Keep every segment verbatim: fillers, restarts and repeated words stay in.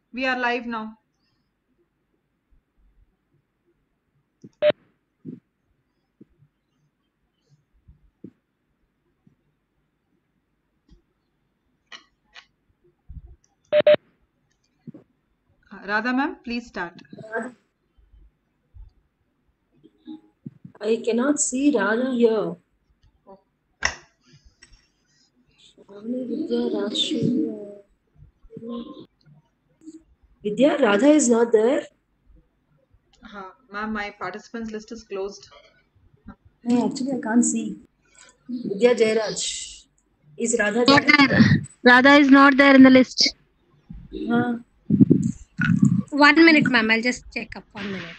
We are live now. Radha ma'am, please start. I cannot see Radha here. Vidya, Rashi, Vidya, Radha is not there. Uh, ma'am, my participants list is closed. No, actually, I can't see. Vidya Jairaj. Is Radha there? Not there. Radha is not there in the list. Huh. One minute, ma'am. I'll just check up. One minute.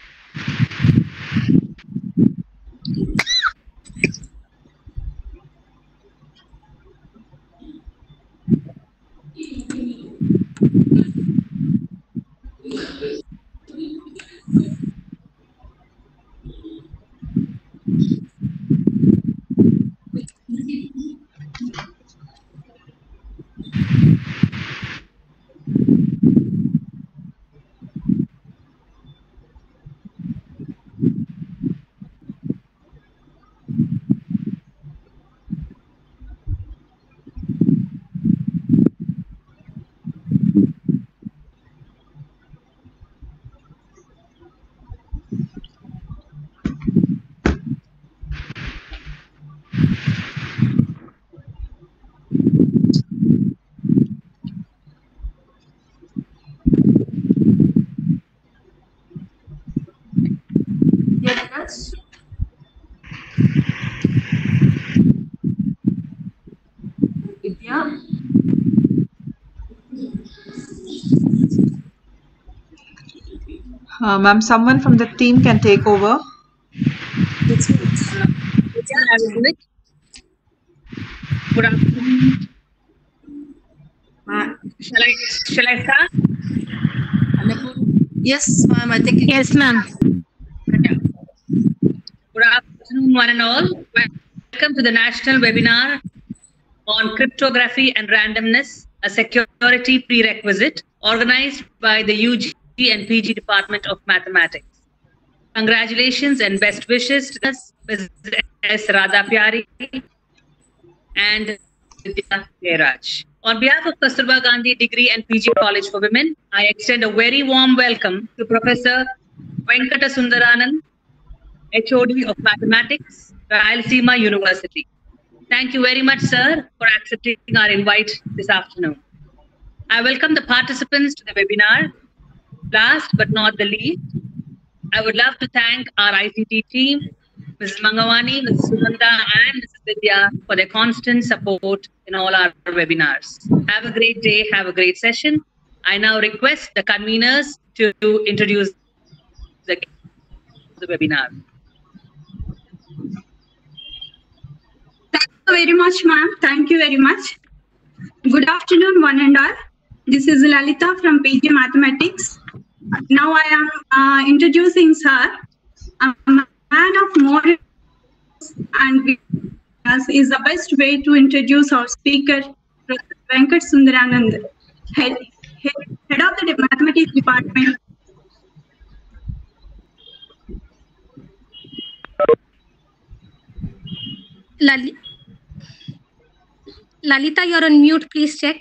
Vidya Jairaj? Vidya? Uh, ma'am, someone from the team can take over. It's me. Vidya, I will do it. Good afternoon. Ma, shall I shall I start? Yes, ma'am. I think. Yes, ma'am. Good afternoon, one and all. Welcome to the national webinar on cryptography and randomness, a security prerequisite, organized by the U G and P G Department of Mathematics. Congratulations and best wishes to us, Miz S. Radha Pyari and Vidya Jairaj. On behalf of Kasturba Gandhi Degree and P G College for Women, I extend a very warm welcome to Professor Venkata Sundaranand, H O D of Mathematics, Rayalaseema University. Thank you very much, sir, for accepting our invite this afternoon. I welcome the participants to the webinar. Last but not the least, I would love to thank our I C T team, Missus Mangawani, Missus Sugandha, and Missus Vidya for their constant support in all our webinars. Have a great day. Have a great session. I now request the conveners to introduce the, the webinar. Thank you very much, ma'am. Thank you very much. Good afternoon, one and all. This is Lalita from P G Mathematics. Now I am uh, introducing sir. A man of modern and is the best way to introduce our speaker, Professor Venkat Sundaranand, head, head, head of the mathematics department. Lali Lalita, you're on mute. Please check.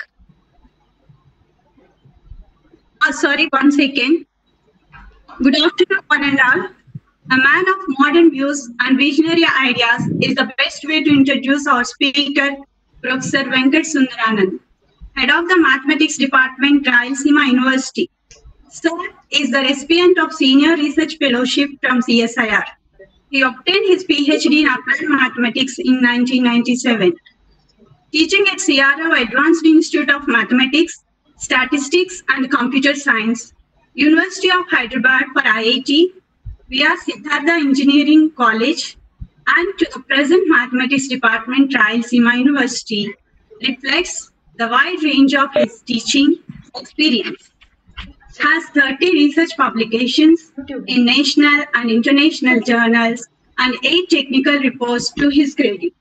Oh, sorry, one second. Good afternoon, one and all. A man of modern views and visionary ideas is the best way to introduce our speaker, Professor Venkat Sundaranand, head of the Mathematics Department, Rayalaseema University. Sir is the recipient of Senior Research Fellowship from C S I R. He obtained his PhD in Applied Mathematics in nineteen ninety-seven. Teaching at C R O Advanced Institute of Mathematics, Statistics and Computer Science, University of Hyderabad for I I T, via Siddhartha Engineering College, and to the present Mathematics Department, Rayalaseema University, reflects the wide range of his teaching experience. Has thirty research publications in national and international journals and eight technical reports to his credit.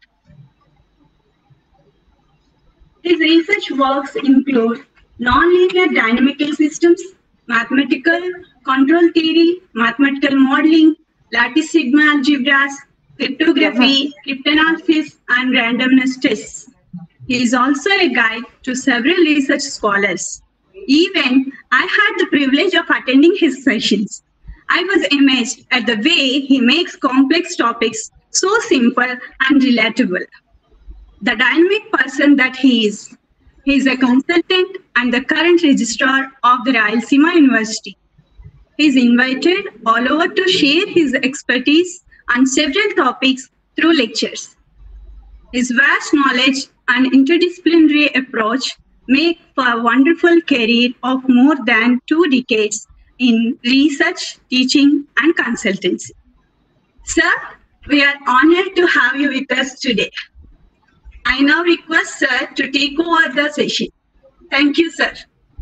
His research works include nonlinear dynamical systems, mathematical control theory, mathematical modeling, lattice sigma algebras, cryptography, cryptanalysis, and randomness tests. He is also a guide to several research scholars. Even I had the privilege of attending his sessions. I was amazed at the way he makes complex topics so simple and relatable. The dynamic person that he is. He is a consultant and the current registrar of the Rayalaseema University. He is invited all over to share his expertise on several topics through lectures. His vast knowledge and interdisciplinary approach make for a wonderful career of more than two decades in research, teaching, and consultancy. Sir, we are honored to have you with us today. I now request sir to take over the session. Thank you, sir.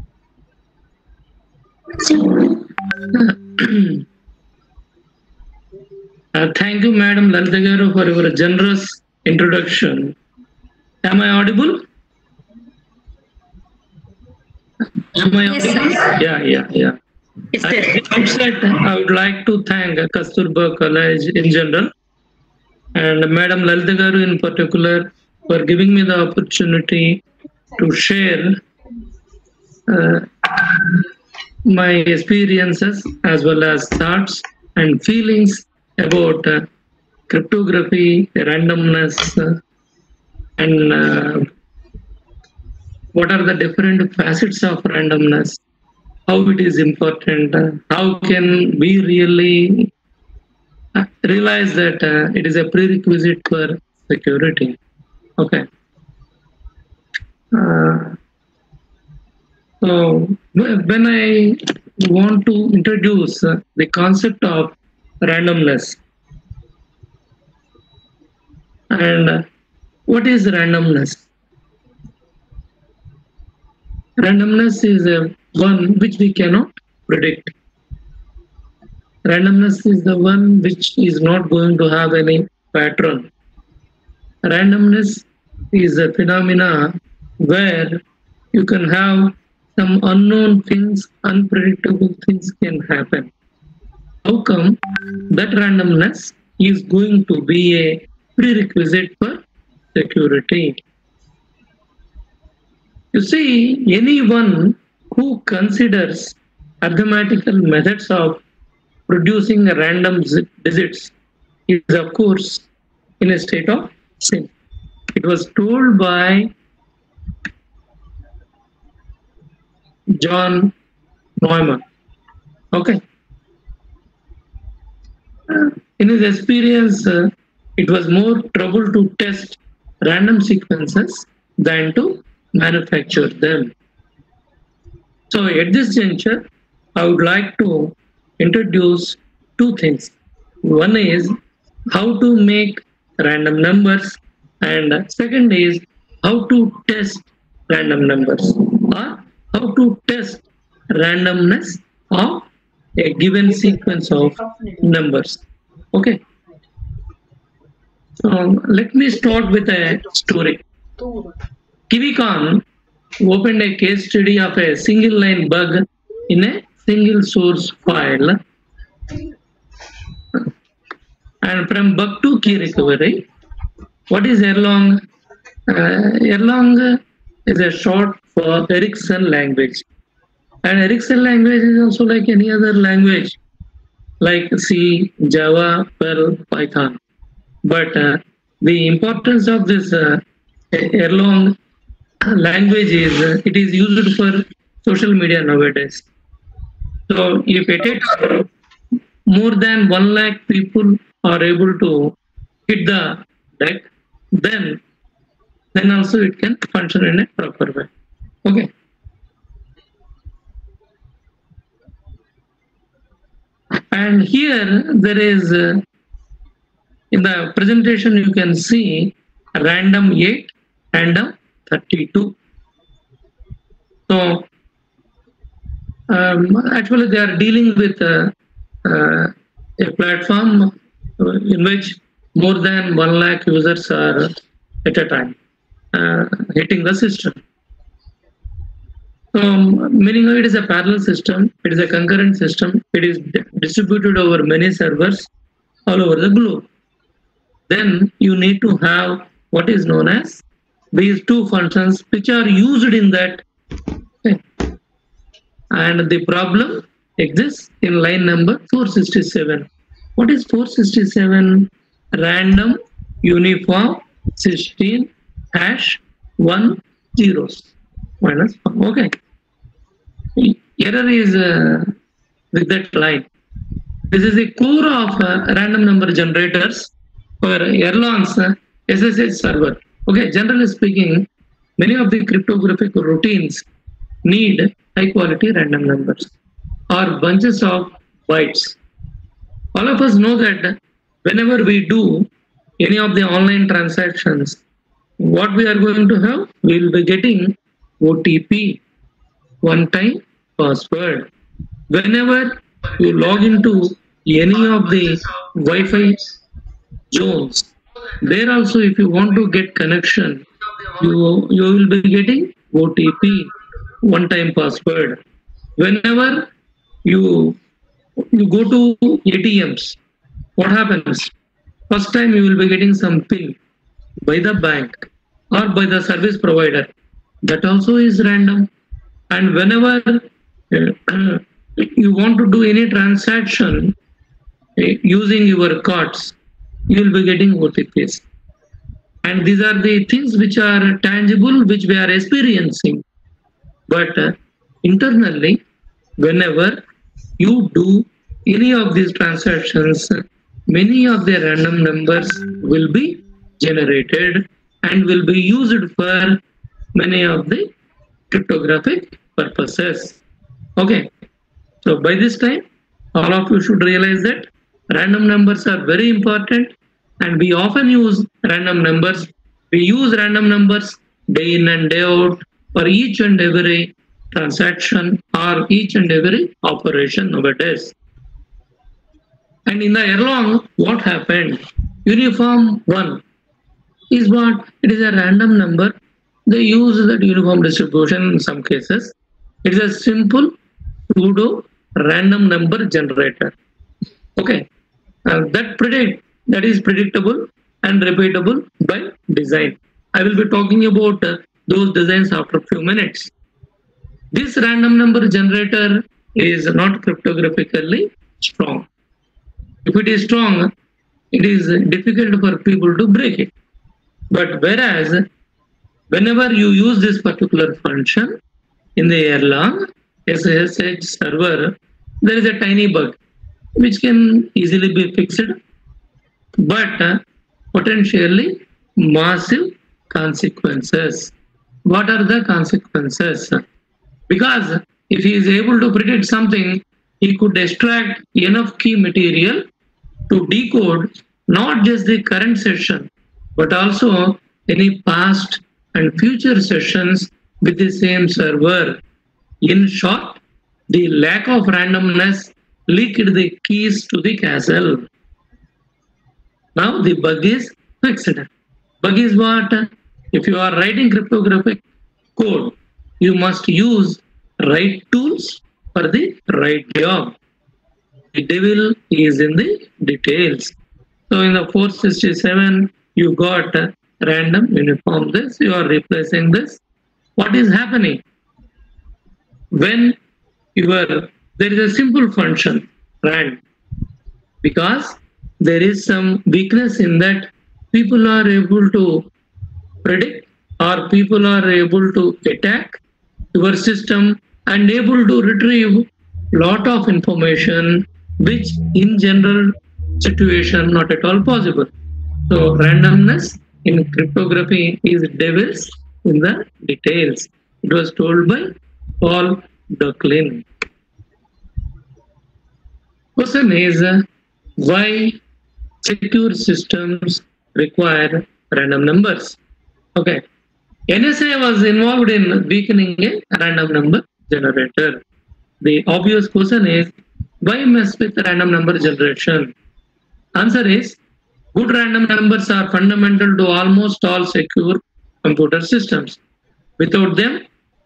Uh, thank you, Madam Lalita Garu, for your generous introduction. Am I audible? Am I Yes, audible? sir. Yeah, yeah, yeah. Yes, At sir. the outset, I would like to thank Kasturba College in general and Madam Lalita Garu in particular for giving me the opportunity to share uh, my experiences as well as thoughts and feelings about uh, cryptography, randomness, uh, and uh, what are the different facets of randomness, how it is important, uh, how can we really uh, realize that uh, it is a prerequisite for security. Okay. Uh, so when I want to introduce uh, the concept of randomness, and uh, what is randomness? Randomness is a one which we cannot predict. Randomness is the one which is not going to have any pattern. Randomness is a phenomena where you can have some unknown things, unpredictable things can happen. How come that randomness is going to be a prerequisite for security? You see, anyone who considers arithmetical methods of producing random digits is, of course, in a state of sin. It was told by John Neumann. Okay. Uh, in his experience, uh, it was more trouble to test random sequences than to manufacture them. So at this juncture, I would like to introduce two things. One is how to make random numbers, and second is how to test random numbers, or how to test randomness of a given sequence of numbers. Okay. So let me start with a story. KiwiCon opened a case study of a single line bug in a single source file. And from bug to key recovery, what is Erlang? Uh, Erlang is a short for Ericsson language. And Ericsson language is also like any other language, like C, Java, Perl, Python. But uh, the importance of this uh, Erlang language is uh, it is used for social media nowadays. So if it is more than one lakh people are able to hit the deck, then then also it can function in a proper way. Okay. And here there is uh, in the presentation you can see random eight, random thirty-two. So um, actually they are dealing with uh, uh, a platform in which more than one lakh users are at a time uh, hitting the system. Um, meaning it is a parallel system, it is a concurrent system, it is di- distributed over many servers all over the globe. Then you need to have what is known as these two functions which are used in that. Okay. And the problem exists in line number four sixty-seven. What is four sixty-seven? Random uniform sixteen hash one zeros minus one. Okay. Error is uh, with that line. This is the core of uh, random number generators for Erlang's uh, S S H server. Okay, generally speaking, many of the cryptographic routines need high quality random numbers or bunches of bytes. All of us know that whenever we do any of the online transactions, what we are going to have, we will be getting O T P, one time password. Whenever you log into any of the Wi-Fi zones, there also if you want to get connection, you, you will be getting O T P, one time password. Whenever you, you go to A T Ms, what happens? First time you will be getting some PIN by the bank or by the service provider. That also is random. And whenever uh, you want to do any transaction uh, using your cards, you will be getting O T Ps. And these are the things which are tangible, which we are experiencing. But uh, internally, whenever you do any of these transactions, many of the random numbers will be generated and will be used for many of the cryptographic purposes. Okay, so by this time, all of you should realize that random numbers are very important and we often use random numbers. We use random numbers day in and day out for each and every transaction or each and every operation nowadays. And in the Erlang, what happened? Uniform one is what? It is a random number. They use that uniform distribution in some cases. It is a simple pseudo random number generator. Okay, uh, that predict that is predictable and repeatable by design. I will be talking about uh, those designs after a few minutes. This random number generator is not cryptographically strong. If it is strong, it is difficult for people to break it. But whereas, whenever you use this particular function in the Erlang S S H server, there is a tiny bug which can easily be fixed, but uh, potentially massive consequences. What are the consequences? Because if he is able to predict something, he could extract enough key material to decode not just the current session, but also any past and future sessions with the same server. In short, the lack of randomness leaked the keys to the castle. Now the bug is fixed. Bug is what? If you are writing cryptographic code, you must use right tools for the right job. The devil is in the details. So in the four sixty-seven, you got a random uniform this, you are replacing this. What is happening? When you are, there is a simple function, rand, because there is some weakness in that people are able to predict or people are able to attack your system and able to retrieve lot of information which in general situation not at all possible. So randomness in cryptography is devils in the details. It was told by Paul Ducklin. Question is uh, why secure systems require random numbers? Okay, N S A was involved in weakening a random number generator. The obvious question is why mess with random number generation? Answer is good random numbers are fundamental to almost all secure computer systems. Without them,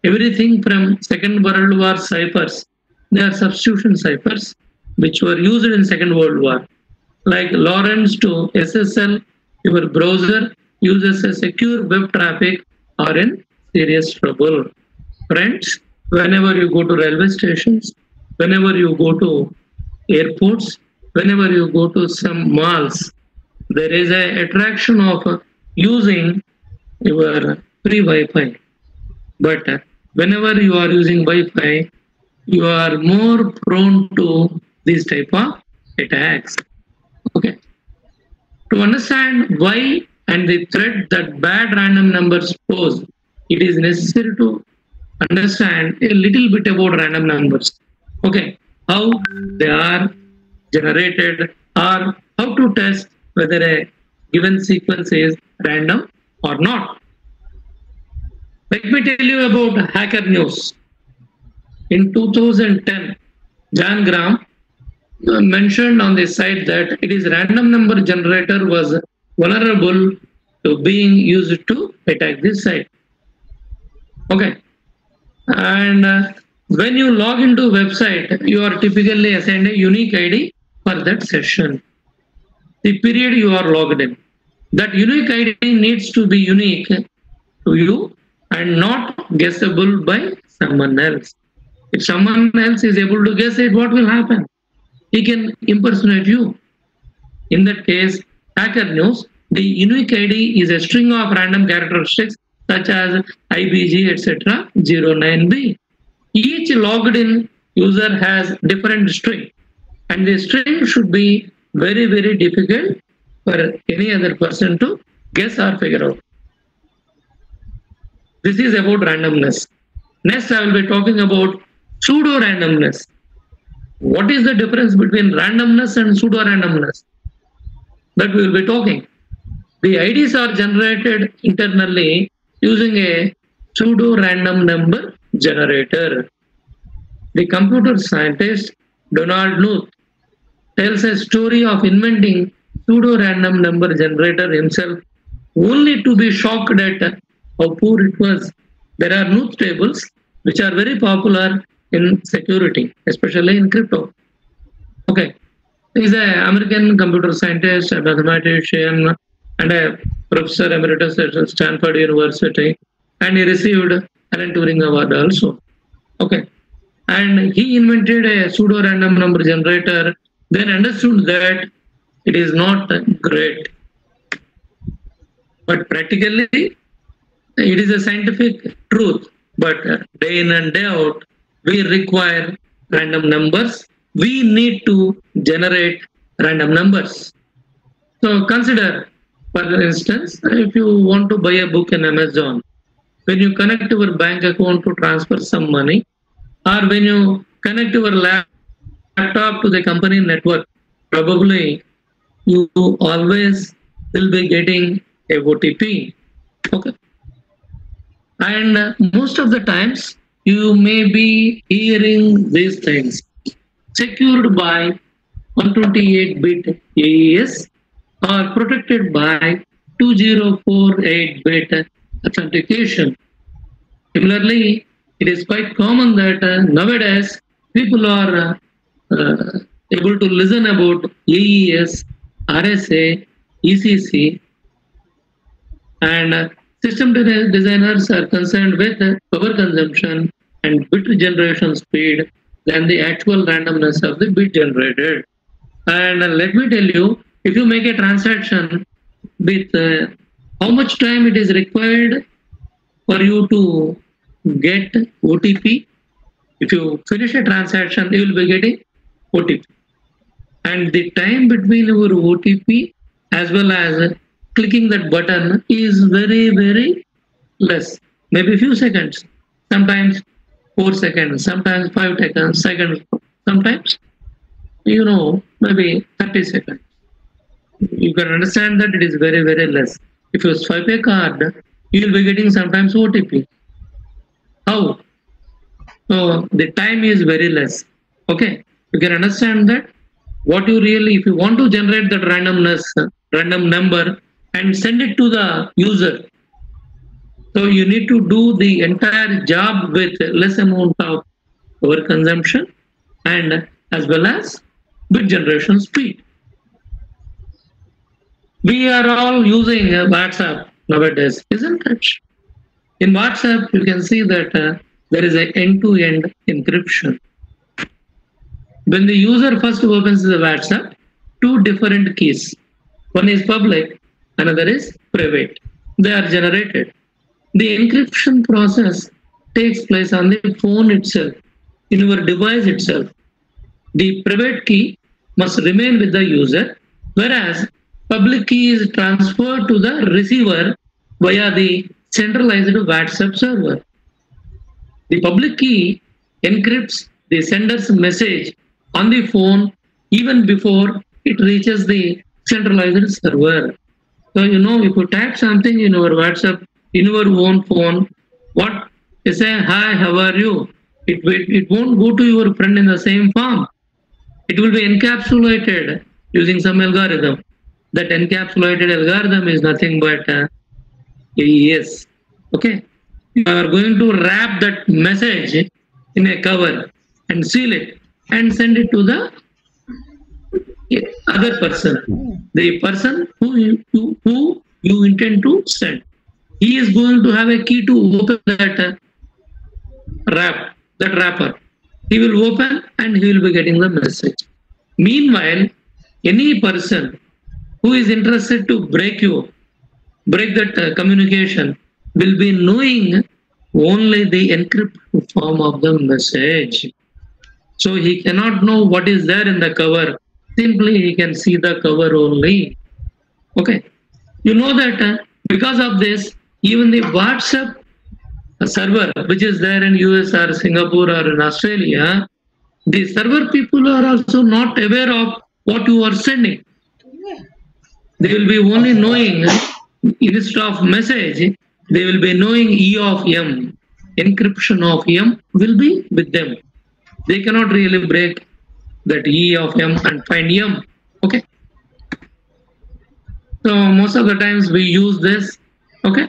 everything from Second World War ciphers, they are substitution ciphers which were used in Second World War. Like Lawrence to S S L, your browser uses a secure web traffic are in serious trouble. Friends, whenever you go to railway stations, whenever you go to airports, whenever you go to some malls, there is a attraction of using your free Wi-Fi. But whenever you are using Wi-Fi, you are more prone to these type of attacks. Okay. To understand why and the threat that bad random numbers pose, it is necessary to understand a little bit about random numbers. Okay, how they are generated or how to test whether a given sequence is random or not. Let me tell you about Hacker News. In two thousand ten, John Graham mentioned on the site that it is random number generator was vulnerable to being used to attack this site. Okay. And uh, when you log into website, you are typically assigned a unique I D for that session. The period you are logged in. That unique I D needs to be unique to you and not guessable by someone else. If someone else is able to guess it, what will happen? He can impersonate you. In that case, Hacker News, the unique I D is a string of random characteristics such as I B G, et cetera, zero nine B. Each logged in user has different string, and the string should be very, very difficult for any other person to guess or figure out. This is about randomness. Next, I will be talking about pseudo-randomness. What is the difference between randomness and pseudo-randomness? That we will be talking. The I Ds are generated internally using a pseudo-random number generator. The computer scientist Donald Knuth tells a story of inventing pseudo-random number generator himself, only to be shocked at how poor it was. There are Knuth tables which are very popular in security, especially in crypto. Okay, he is an American computer scientist, a mathematician, and a professor emeritus at Stanford University, and he received Alan Turing Award also. Okay, and he invented a pseudo-random number generator, then understood that it is not great. But practically, it is a scientific truth. But day in and day out, we require random numbers. We need to generate random numbers. So consider, for instance, if you want to buy a book in Amazon, when you connect your bank account to transfer some money, or when you connect your laptop to the company network, probably you always will be getting a O T P. Okay. And uh, most of the times, you may be hearing these things. Secured by one twenty-eight bit A E S or protected by two thousand forty-eight bit authentication. Similarly, it is quite common that uh, nowadays people are uh, uh, able to listen about A E S, R S A, E C C, and uh, system designers are concerned with power consumption and bit generation speed than the actual randomness of the bit generated. And let me tell you, if you make a transaction with uh, how much time it is required for you to get O T P. If you finish a transaction, you will be getting O T P. And the time between your O T P as well as clicking that button is very, very less. Maybe a few seconds, sometimes four seconds, sometimes five seconds, seconds, sometimes, you know, maybe thirty seconds. You can understand that it is very, very less. If you swipe a card, you will be getting sometimes O T P. How? So the time is very less. Okay, you can understand that what you really, if you want to generate that randomness, random number, and send it to the user, So you need to do the entire job with less amount of power consumption and as well as bit generation speed. We are all using uh, WhatsApp nowadays, isn't it? In WhatsApp, you can see that uh, there is an end-to-end encryption. When the user first opens the WhatsApp, two different keys. One is public, another is private. They are generated. The encryption process takes place on the phone itself, in your device itself. The private key must remain with the user, whereas public key is transferred to the receiver via the centralized WhatsApp server. The public key encrypts the sender's message on the phone even before it reaches the centralized server. So, you know, if you type something in your WhatsApp, in your own phone, what you say, hi, how are you? It, it, it won't go to your friend in the same form. It will be encapsulated using some algorithm. That encapsulated algorithm is nothing but uh, A E S. Okay, you are going to wrap that message in a cover and seal it and send it to the other person, the person who you, who, who you intend to send. He is going to have a key to open that uh, wrap, that wrapper. He will open and he will be getting the message. Meanwhile, any person who is interested to break you, break that uh, communication, will be knowing only the encrypted form of the message. So he cannot know what is there in the cover. Simply he can see the cover only. Okay. You know that uh, because of this, even the WhatsApp server, which is there in U S or Singapore or in Australia, the server people are also not aware of what you are sending. They will be only knowing, instead of message, they will be knowing E of M. Encryption of M will be with them. They cannot really break that E of M and find M. Okay. So most of the times we use this. Okay.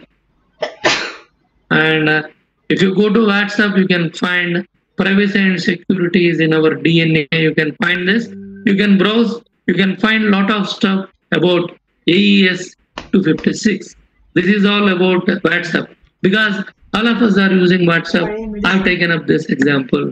And uh, if you go to WhatsApp, you can find privacy and securities in our D N A. You can find this. You can browse. You can find a lot of stuff about A E S two fifty-six. This is all about WhatsApp. Because all of us are using WhatsApp, I've taken up this example.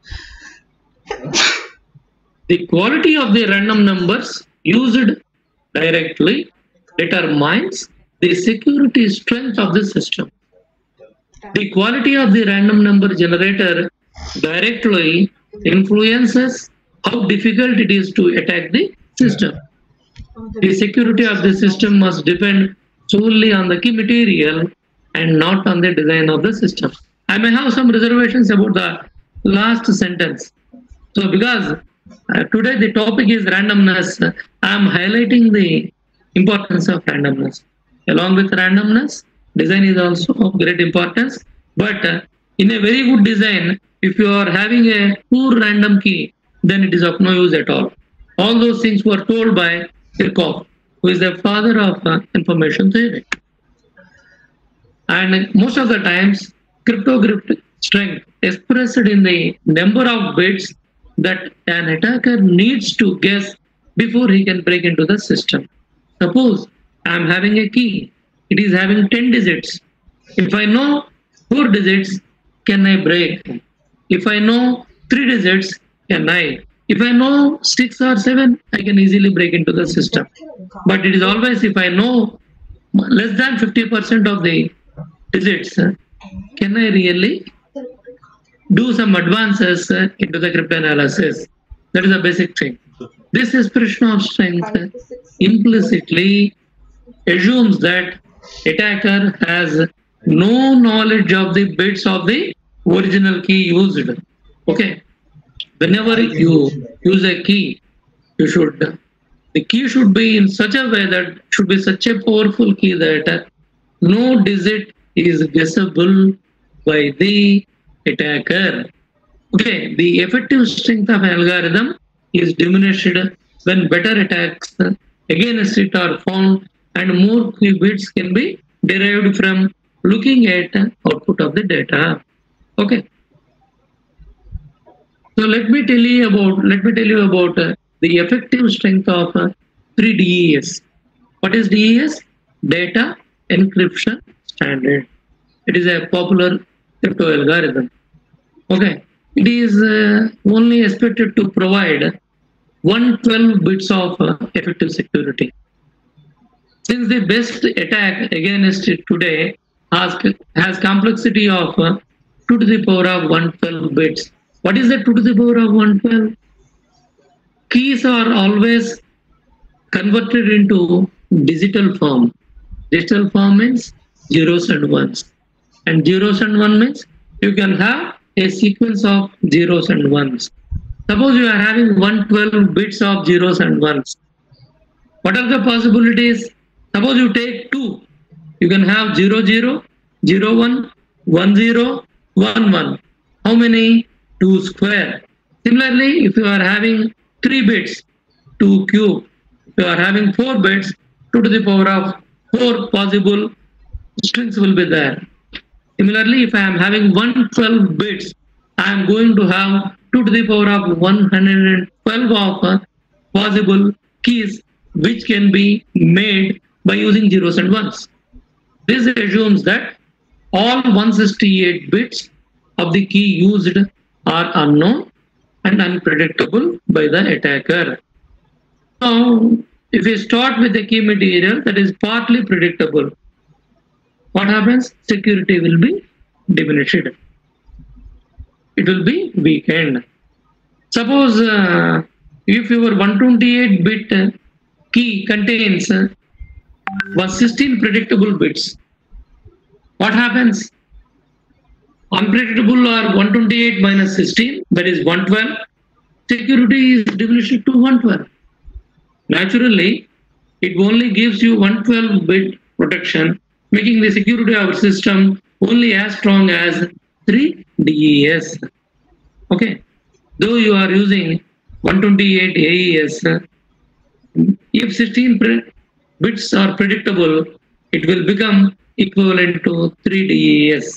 The quality of the random numbers used directly determines the security strength of the system. The quality of the random number generator directly influences how difficult it is to attack the system. The security of the system must depend solely on the key material and not on the design of the system. I may have some reservations about the last sentence. So because uh, today the topic is randomness, I am highlighting the importance of randomness. Along with randomness, design is also of great importance. But uh, in a very good design, if you are having a poor random key, then it is of no use at all. All those things were told by Kirchhoff, who is the father of uh, information theory. And most of the times, cryptographic strength expressed in the number of bits that an attacker needs to guess before he can break into the system. Suppose I am having a key, it is having ten digits. If I know four digits, can I break? If I know three digits, can I? If I know six or seven, I can easily break into the system. But it is always if I know less than fifty percent of the digits, can I really do some advances into the cryptanalysis? That is a basic thing. This expression of strength implicitly assumes that attacker has no knowledge of the bits of the original key used. Okay. Whenever you use a key, you should, the key should be in such a way that should be such a powerful key that no digit is guessable by the attacker. Okay, the effective strength of an algorithm is diminished when better attacks against it are found and more key bits can be derived from looking at output of the data. Okay. So let me tell you about let me tell you about uh, the effective strength of uh, three D E S. What is D E S? Data Encryption Standard. It is a popular crypto algorithm. Okay, it is uh, only expected to provide one hundred twelve bits of uh, effective security. Since the best attack against it today has, has complexity of uh, two to the power of one hundred twelve bits. What is that two to the power of one hundred twelve? Keys are always converted into digital form. Digital form means zeros and ones. And zeros and one means you can have a sequence of zeros and ones. Suppose you are having one hundred twelve bits of zeros and ones. What are the possibilities? Suppose you take two. You can have zero, zero, zero, one, one, zero, one, one. How many? two square. Similarly, if you are having three bits, two cube. If you are having four bits, two to the power of four possible strings will be there. Similarly, if I am having one hundred twelve bits, I am going to have two to the power of one hundred twelve of uh, possible keys which can be made by using zeros and ones. This assumes that all one hundred sixty-eight bits of the key used are unknown and unpredictable by the attacker. So, if we start with the key material that is partly predictable, what happens? Security will be diminished. It will be weakened. Suppose uh, if your one hundred twenty-eight bit key contains uh, sixteen predictable bits, what happens? Unpredictable are one hundred twenty-eight minus sixteen, that is one hundred twelve. Security is diminished to one hundred twelve. Naturally, it only gives you one hundred twelve bit protection, making the security of our system only as strong as three D E S. Okay, though you are using one hundred twenty-eight A E S, if sixteen bits are predictable, it will become equivalent to three D E S.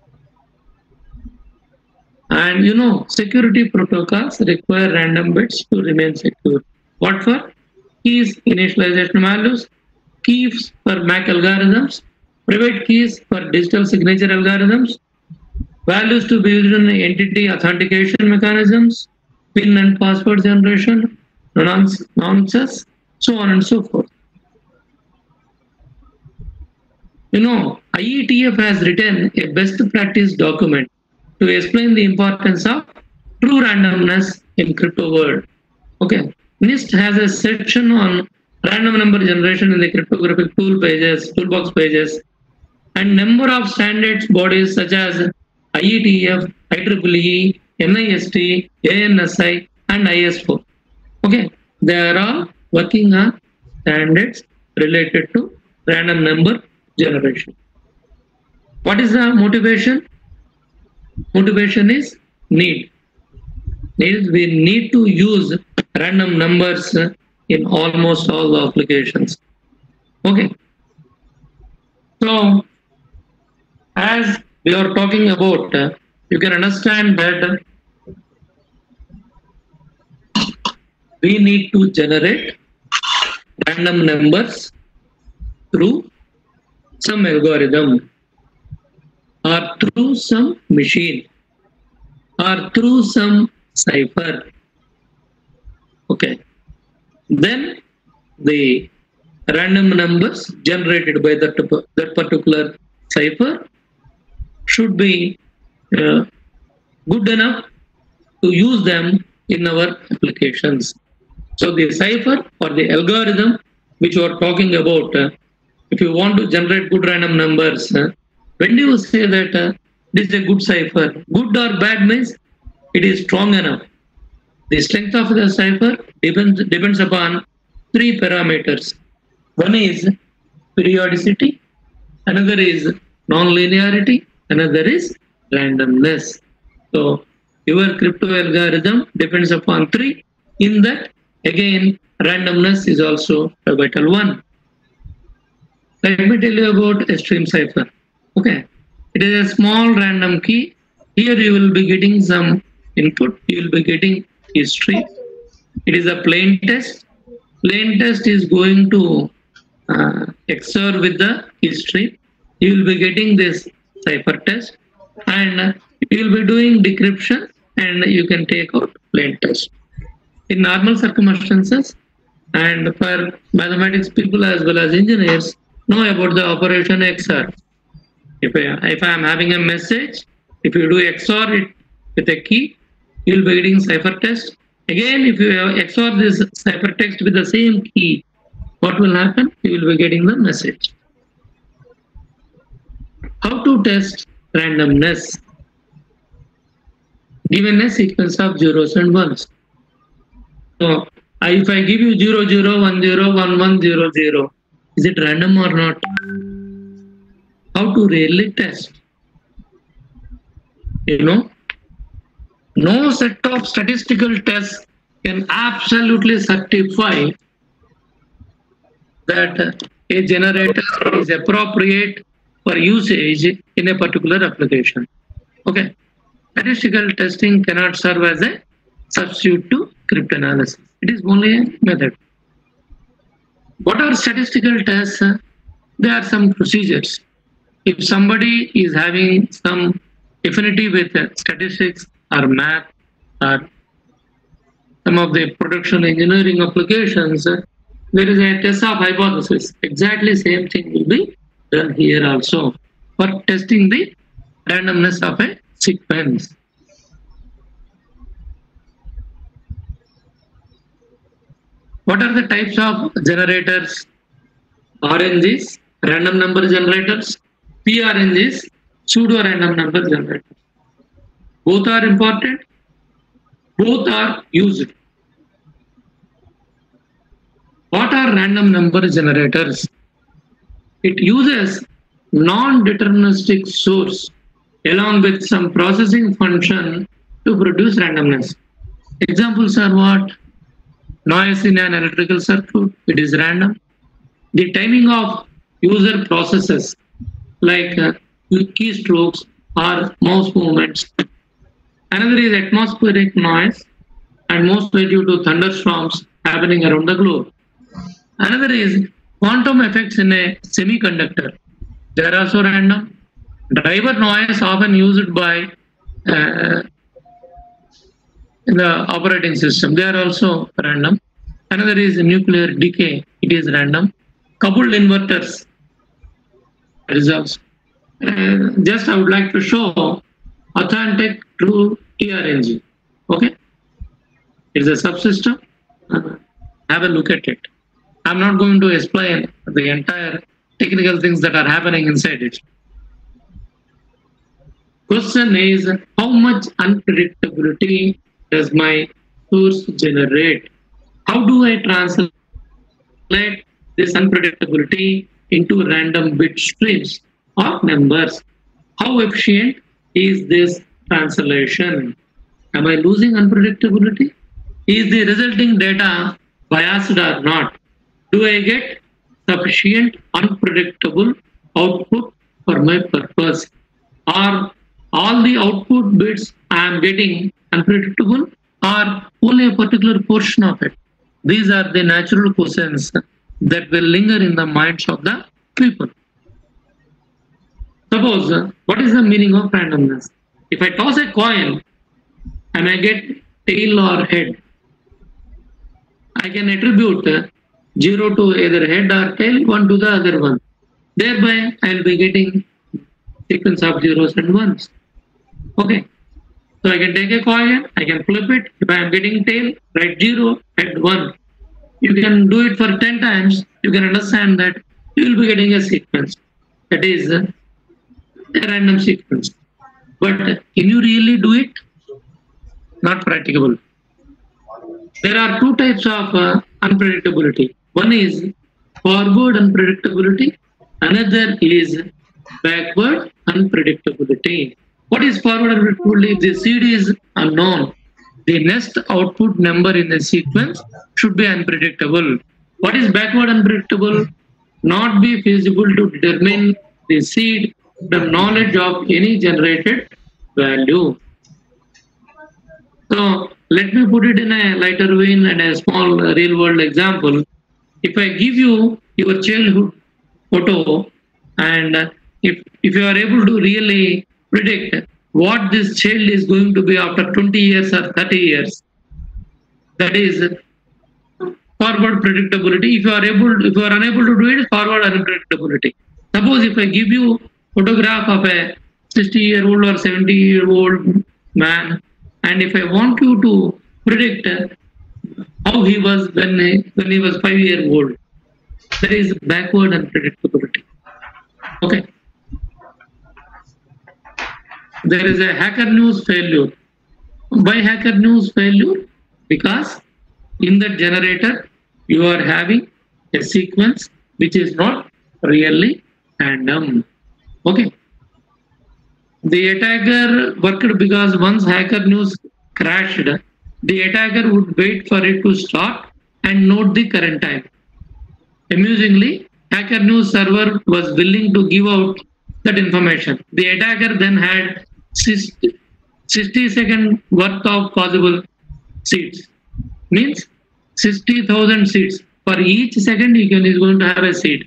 And you know, security protocols require random bits to remain secure. What for? Keys initialization values, keys for M A C algorithms, private keys for digital signature algorithms, values to be used in entity authentication mechanisms, PIN and password generation, nonsense, so on and so forth. You know, I E T F has written a best practice document to explain the importance of true randomness in crypto world. Okay, NIST has a section on random number generation in the cryptographic tool pages, toolbox pages, and number of standards bodies such as I E T F, I triple E, NIST, A N S I, and I S four. Okay, they are all working on standards related to random number generation. What is the motivation? Motivation is need. Need we need to use random numbers in almost all the applications. Okay. So, as we are talking about, uh, you can understand that we need to generate random numbers through some algorithm, or through some machine, or through some cipher. Okay. Then the random numbers generated by that, that particular cipher should be uh, good enough to use them in our applications. So the cipher or the algorithm which you are talking about, uh, if you want to generate good random numbers, uh, when do you say that uh, this is a good cipher? Good or bad means it is strong enough. The strength of the cipher depends, depends upon three parameters. One is periodicity, another is non-linearity, another is randomness. So your crypto algorithm depends upon three. In that, again, randomness is also a vital one. Let me tell you about a stream cipher. Okay, it is a small random key. Here you will be getting some input. You will be getting history. It is a plain text. Plain text is going to uh, X O R with the history. You will be getting this ciphertext, and uh, you will be doing decryption, and you can take out plain text. In normal circumstances, and for mathematics people as well as engineers know about the operation X O R. If I, if I am having a message, if you do X O R it with a key, you will be getting ciphertext. Again, if you X O R this ciphertext with the same key, what will happen? You will be getting the message. How to test randomness? Given a sequence of zeros and ones. So, if I give you zero, zero, one, zero, one, one, zero, zero, is it random or not? How to really test? You know, no set of statistical tests can absolutely certify that a generator is appropriate for usage in a particular application. Okay, statistical testing cannot serve as a substitute to cryptanalysis. It is only a method. What are statistical tests? There are some procedures. If somebody is having some affinity with statistics or math or some of the production engineering applications, there is a test of hypothesis. Exactly same thing will be done here also for testing the randomness of a sequence. What are the types of generators? R N Gs, random number generators. P R N Gs, pseudo random number generators. Both are important. Both are used. What are random number generators? It uses non-deterministic source along with some processing function to produce randomness. Examples are what? Noise in an electrical circuit, it is random. The timing of user processes like uh, keystrokes or mouse movements. Another is atmospheric noise, and mostly due to thunderstorms happening around the globe. Another is quantum effects in a semiconductor. They are also random. Driver noise often used by uh, the operating system. They are also random. Another is nuclear decay. It is random. Coupled inverters results. Uh, just I would like to show authentic true T R N G. Okay, it's a subsystem. Uh, have a look at it. I'm not going to explain the entire technical things that are happening inside it. Question is, how much unpredictability does my source generate? How do I translate this unpredictability into random bit streams or numbers? How efficient is this translation? Am I losing unpredictability? Is the resulting data biased or not? Do I get sufficient unpredictable output for my purpose? Are all the output bits I am getting unpredictable or only a particular portion of it? These are the natural questions that will linger in the minds of the people. Suppose, uh, what is the meaning of randomness? If I toss a coin and I get tail or head, I can attribute uh, zero to either head or tail, one to the other one. Thereby, I will be getting sequence of zeros and ones. Okay. So I can take a coin, I can flip it. If I am getting tail, write zero, head one. You can do it for ten times. You can understand that you will be getting a sequence. That is uh, a random sequence. But uh, can you really do it? Not practicable. There are two types of uh, unpredictability. One is forward unpredictability. Another is backward unpredictability. What is forward unpredictability? If the seed is unknown, the next output number in the sequence should be unpredictable. What is backward unpredictable? Not be feasible to determine the seed the knowledge of any generated value. So let me put it in a lighter vein and a small uh, real world example. If I give you your childhood photo, and uh, if, if you are able to really predict what this child is going to be after twenty years or thirty years, that is forward predictability. If you are able, if you are unable to do it, forward unpredictability. Suppose if I give you photograph of a sixty year old or seventy year old man, and if I want you to predict how he was when he, when he was five year old, that is backward unpredictability. Okay. There is a Hacker News failure. Why Hacker News failure? Because in the generator you are having a sequence which is not really random. Okay. The attacker worked because once Hacker News crashed, the attacker would wait for it to start and note the current time. Amusingly, Hacker News server was willing to give out that information. The attacker then had sixty second worth of possible seeds. Means sixty thousand seeds. For each second, he can, is going to have a seed.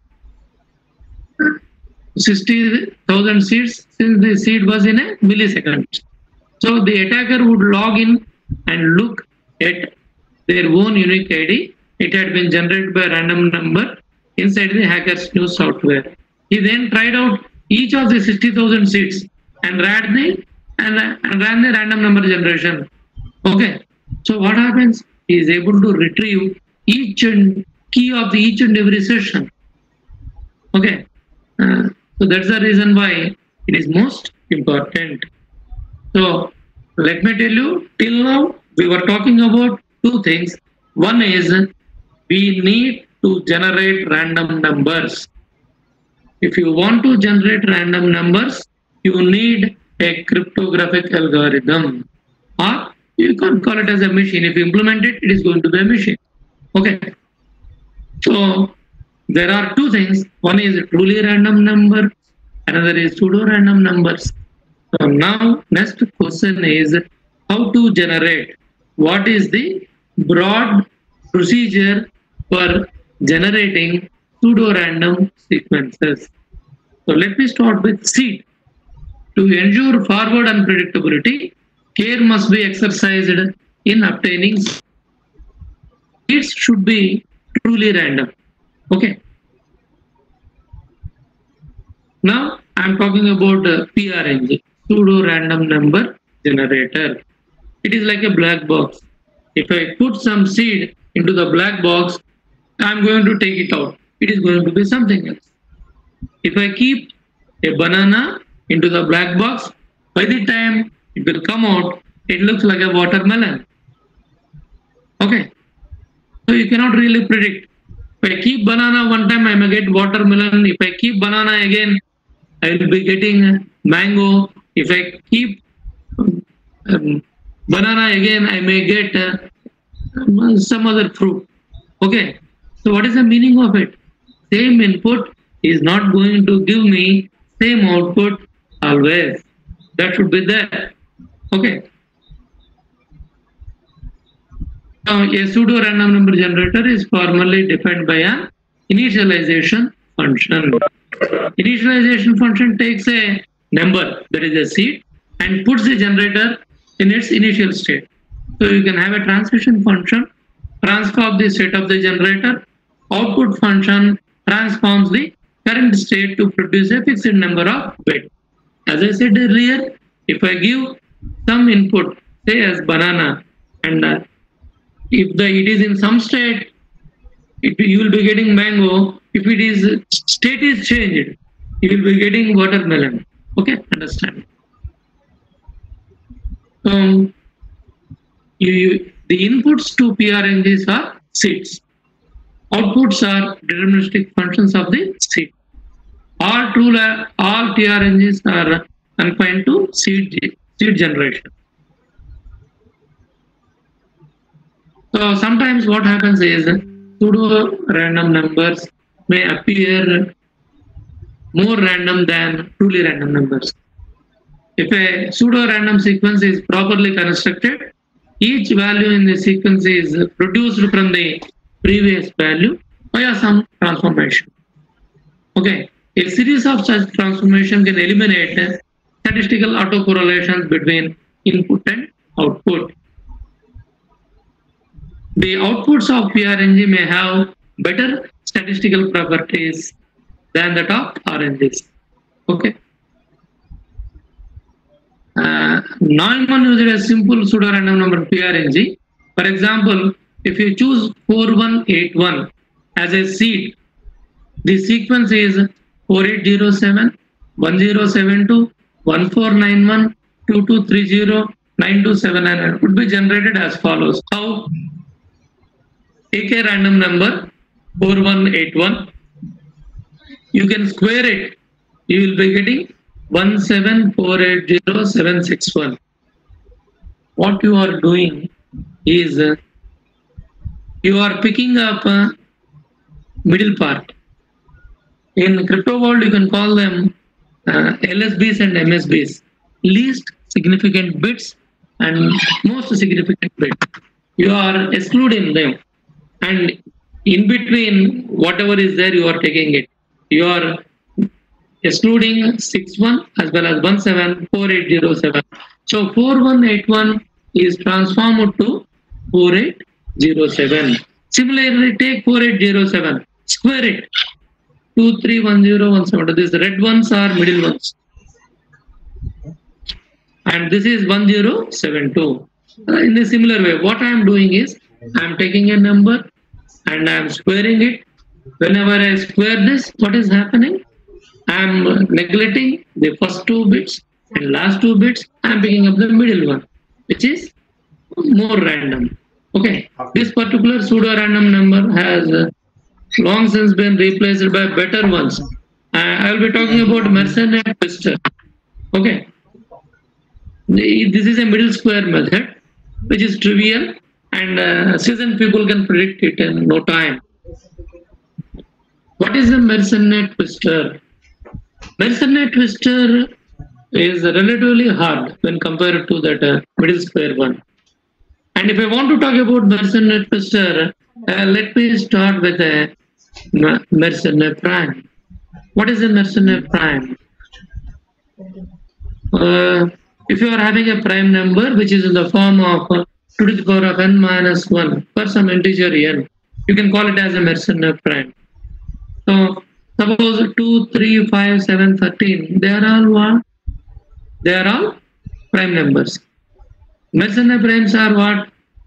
sixty thousand seeds, since the seed was in a millisecond. So the attacker would log in and look at their own unique I D. It had been generated by a random number inside the Hacker's News software. He then tried out each of the sixty thousand seeds and ran the and, and ran the random number generation. Okay. So what happens? He is able to retrieve each and key of the each and every session. Okay. Uh, so that's the reason why it is most important. So let me tell you, till now we were talking about two things. One is we need to generate random numbers. If you want to generate random numbers, you need a cryptographic algorithm, or you can call it as a machine. If you implement it, it is going to be a machine. Okay. So there are two things. One is truly random number, another is pseudo random numbers. So now next question is how to generate. What is the broad procedure for generating pseudo random sequences? So let me start with seed. To ensure forward unpredictability, care must be exercised in obtaining seeds. Should be truly random. Okay. Now I'm talking about uh, P R N G, pseudo random number generator. It is like a black box. If I put some seed into the black box, I'm going to take it out. It is going to be something else. If I keep a banana into the black box, by the time it will come out, it looks like a watermelon. Okay. So you cannot really predict. If I keep banana one time, I may get watermelon. If I keep banana again, I will be getting mango. If I keep um, banana again, I may get uh, some other fruit. Okay. So what is the meaning of it? Same input is not going to give me same output always. That should be there. Okay. Now, a pseudo random number generator is formally defined by an initialization function. Initialization function takes a number, that is a seed, and puts the generator in its initial state. So you can have a transition function, transform the state of the generator. Output function transforms the current state to produce a fixed number of bits. As I said earlier, if I give some input, say as banana, and uh, if the it is in some state, it, you will be getting mango. If it is state is changed, you will be getting watermelon. Okay, understand? Um, you, you, the inputs to P R N Gs are seeds. Outputs are deterministic functions of the seed. All true, all T R N Gs are confined to seed seed generation. So sometimes what happens is pseudo random numbers may appear more random than truly random numbers. If a pseudo-random sequence is properly constructed, each value in the sequence is produced from the previous value via some transformation. Okay, a series of such transformation can eliminate statistical autocorrelations between input and output. The outputs of P R N G may have better statistical properties than that of R N Gs. Okay. Uh, Neumann used a simple pseudo-random number P R N G. For example, if you choose four one eight one as a seed, the sequence is four eight zero seven, one zero seven two, one four nine one, two two three zero, nine two seven nine. It would be generated as follows. How? Take a random number four one eight one. You can square it. You will be getting one seven four eight zero seven six one. What you are doing is uh, you are picking up a middle part. In crypto world, you can call them uh, L S Bs and M S Bs, least significant bits and most significant bit. You are excluding them, and in between whatever is there, you are taking it. You are excluding six one as well as one seven four eight zero seven. So four one eight one is transformed to four eight zero seven. Similarly, take four eight zero seven, square it. two three one zero one seven. These red ones are middle ones. And this is one zero seven two. In a similar way, what I am doing is I am taking a number and I am squaring it. Whenever I square this, what is happening? I am neglecting the first two bits and last two bits. I am picking up the middle one, which is more random. Okay. This particular pseudo-random number has uh, long since been replaced by better ones. I, I will be talking about Mersenne and Twister. Okay. The, this is a middle square method, which is trivial, and uh, seasoned people can predict it in no time. What is the Mersenne Twister? Mersenne Twister is relatively hard when compared to that uh, middle square one. And if I want to talk about Mersenne Twister, uh, let me start with a Mersenne prime. What is a Mersenne prime? Uh, if you are having a prime number which is in the form of uh, two to the power of n minus one for some integer n, you can call it as a Mersenne prime. So suppose two, three, five, seven, thirteen, they are all what? They are all prime numbers. Mersenne primes are what?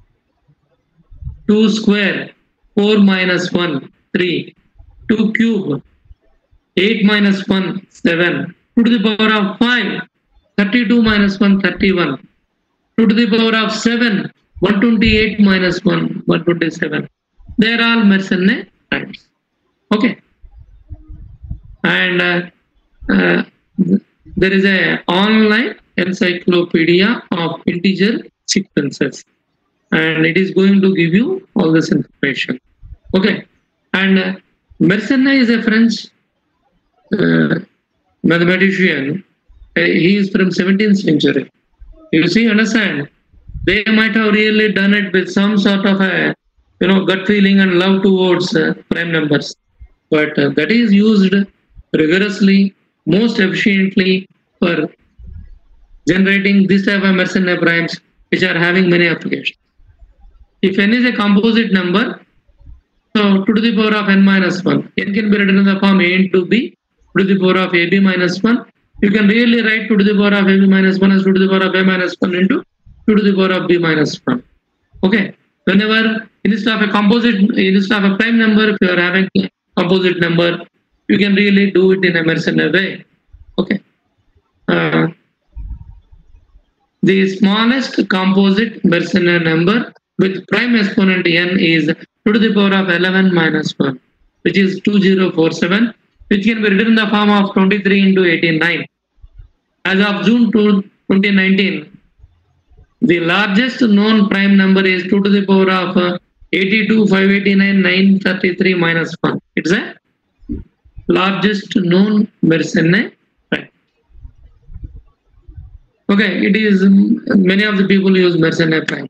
two square, four minus one, three, two cube, eight minus one, seven, two to the power of five, thirty-two minus one, thirty-one, two to the power of seven, one twenty-eight minus one, one twenty-seven. They are all Mersenne primes. Okay. And uh, uh, there is a online encyclopedia of integer sequences, and it is going to give you all this information. Okay. And uh, Mersenne is a French uh, mathematician. Uh, he is from seventeenth century. You see, understand? They might have really done it with some sort of a, you know, gut feeling and love towards uh, prime numbers, but uh, that is used rigorously, most efficiently for generating this type of Mersenne primes, which are having many applications. If n is a composite number, so two to the power of n minus one, n can be written in the form a into b, two to the power of ab minus one. You can really write two to the power of ab minus one as two to the power of a minus one into two to the power of b minus one. Okay. Whenever instead of a composite, instead of a prime number, if you are having a composite number, you can really do it in a Mersenne way. Okay. Uh, the smallest composite Mersenne number with prime exponent n is two to the power of eleven minus one, which is two thousand forty-seven, which can be written in the form of twenty-three into eighty-nine. As of June twenty nineteen, the largest known prime number is two to the power of uh, eighty-two, five eighty-nine, nine thirty-three minus one. It's a largest known Mersenne prime. Okay, it is many of the people use Mersenne prime.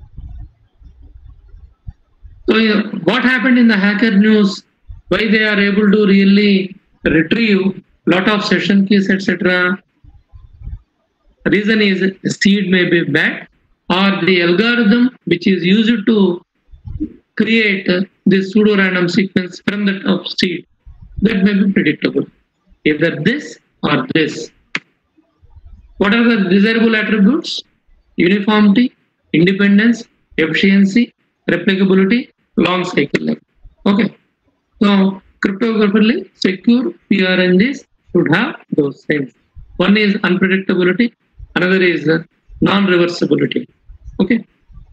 So yeah, what happened in the Hacker News? Why they are able to really retrieve lot of session keys, et cetera. Reason is seed may be bad, or the algorithm which is used to create this pseudo-random sequence from the top seed, that may be predictable. Either this or this. What are the desirable attributes? Uniformity, independence, efficiency, replicability, long cycle life. Okay. So cryptographically secure P R N Gs should have those things. One is unpredictability, another is non-reversibility. Okay.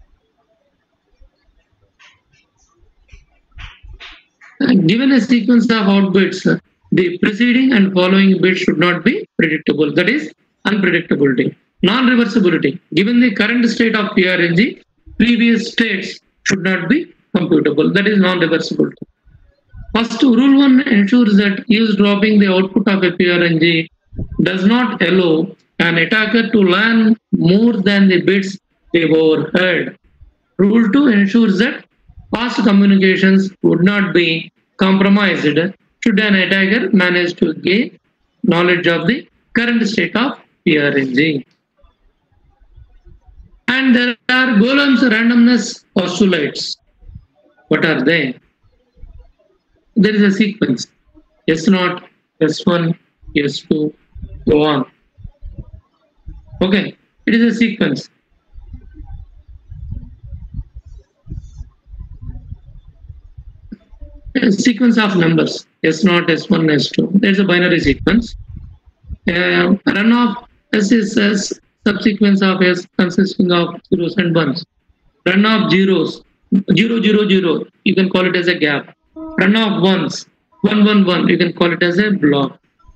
Given a sequence of out bits, the preceding and following bits should not be predictable. That is unpredictability. Non-reversibility. Given the current state of P R N G, previous states should not be computable. That is non-reversibility. First, rule one ensures that eavesdropping the output of a P R N G does not allow an attacker to learn more than the bits they've overheard. Rule two ensures that past communications would not be compromised should an attacker manage to gain knowledge of the current state of P R N G. And there are Golem's randomness postulates. What are they? There is a sequence. S zero, S one, S two, go on. Okay, it is a sequence. A sequence of numbers, S zero, S one, S two. There's a binary sequence. Uh, run of S is a subsequence of S consisting of zeros and ones. Run of zeros, zero, zero, zero, you can call it as a gap. Run of ones, one, one, one, you can call it as a block.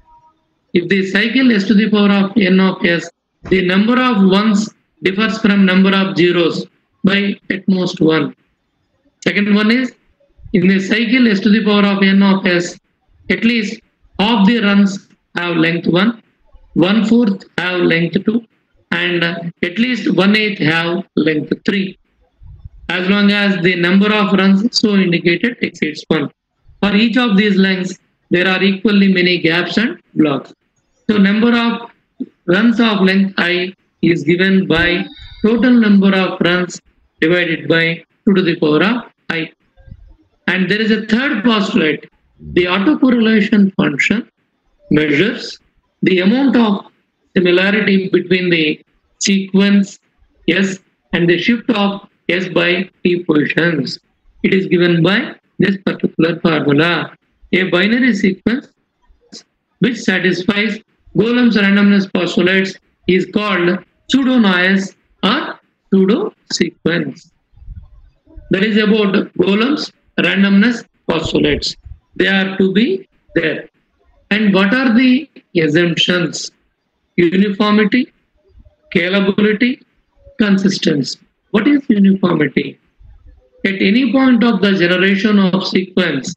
If the cycle S to the power of n of S, the number of ones differs from number of zeros by at most one. Second one is, in the cycle S to the power of n of S, at least half the runs have length one, one fourth have length two, and at least one eighth have length three. As long as the number of runs so indicated exceeds one. For each of these lengths, there are equally many gaps and blocks. So number of runs of length I is given by total number of runs divided by two to the power of I. And there is a third postulate. The autocorrelation function measures the amount of similarity between the sequence S and the shift of S by T positions. It is given by this particular formula. A binary sequence which satisfies Golem's randomness postulates is called pseudo-noise or pseudo-sequence. That is about Golem's randomness postulates. They are to be there. And what are the assumptions? Uniformity, scalability, consistency. What is uniformity? At any point of the generation of sequence,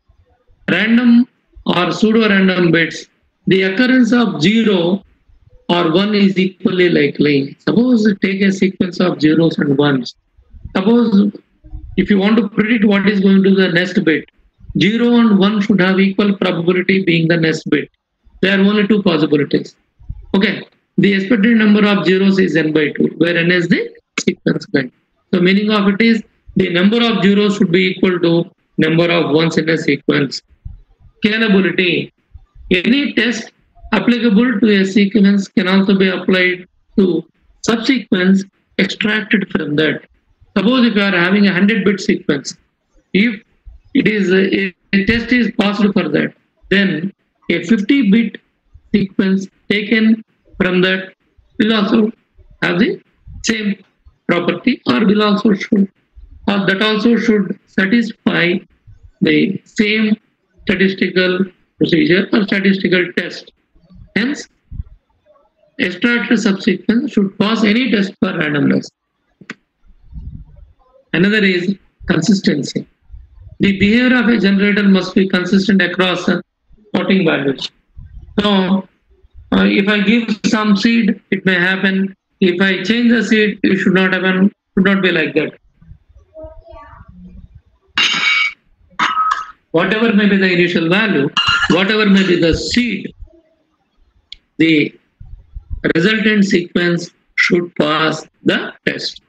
random or pseudo-random bits, the occurrence of zero or one is equally likely. Suppose take a sequence of zeros and ones. Suppose if you want to predict what is going to be the next bit, zero and one should have equal probability being the next bit. There are only two possibilities. Okay, the expected number of zeros is n by two, where n is the sequence length. So meaning of it is the number of zeros should be equal to number of ones in a sequence. Scalability. Any test applicable to a sequence can also be applied to subsequence extracted from that. Suppose if you are having a one hundred bit sequence, if it is a, a test is passed for that, then a fifty bit sequence taken from that will also have the same property, or will also should, or that also should satisfy the same statistical procedure or statistical test. Hence, extracted subsequence should pass any test for randomness. Another is consistency. The behavior of a generator must be consistent across sorting values. So uh, if I give some seed, it may happen. If I change the seed, it should not happen. Should not be like that. Whatever may be the initial value, whatever may be the seed, the resultant sequence should pass the test.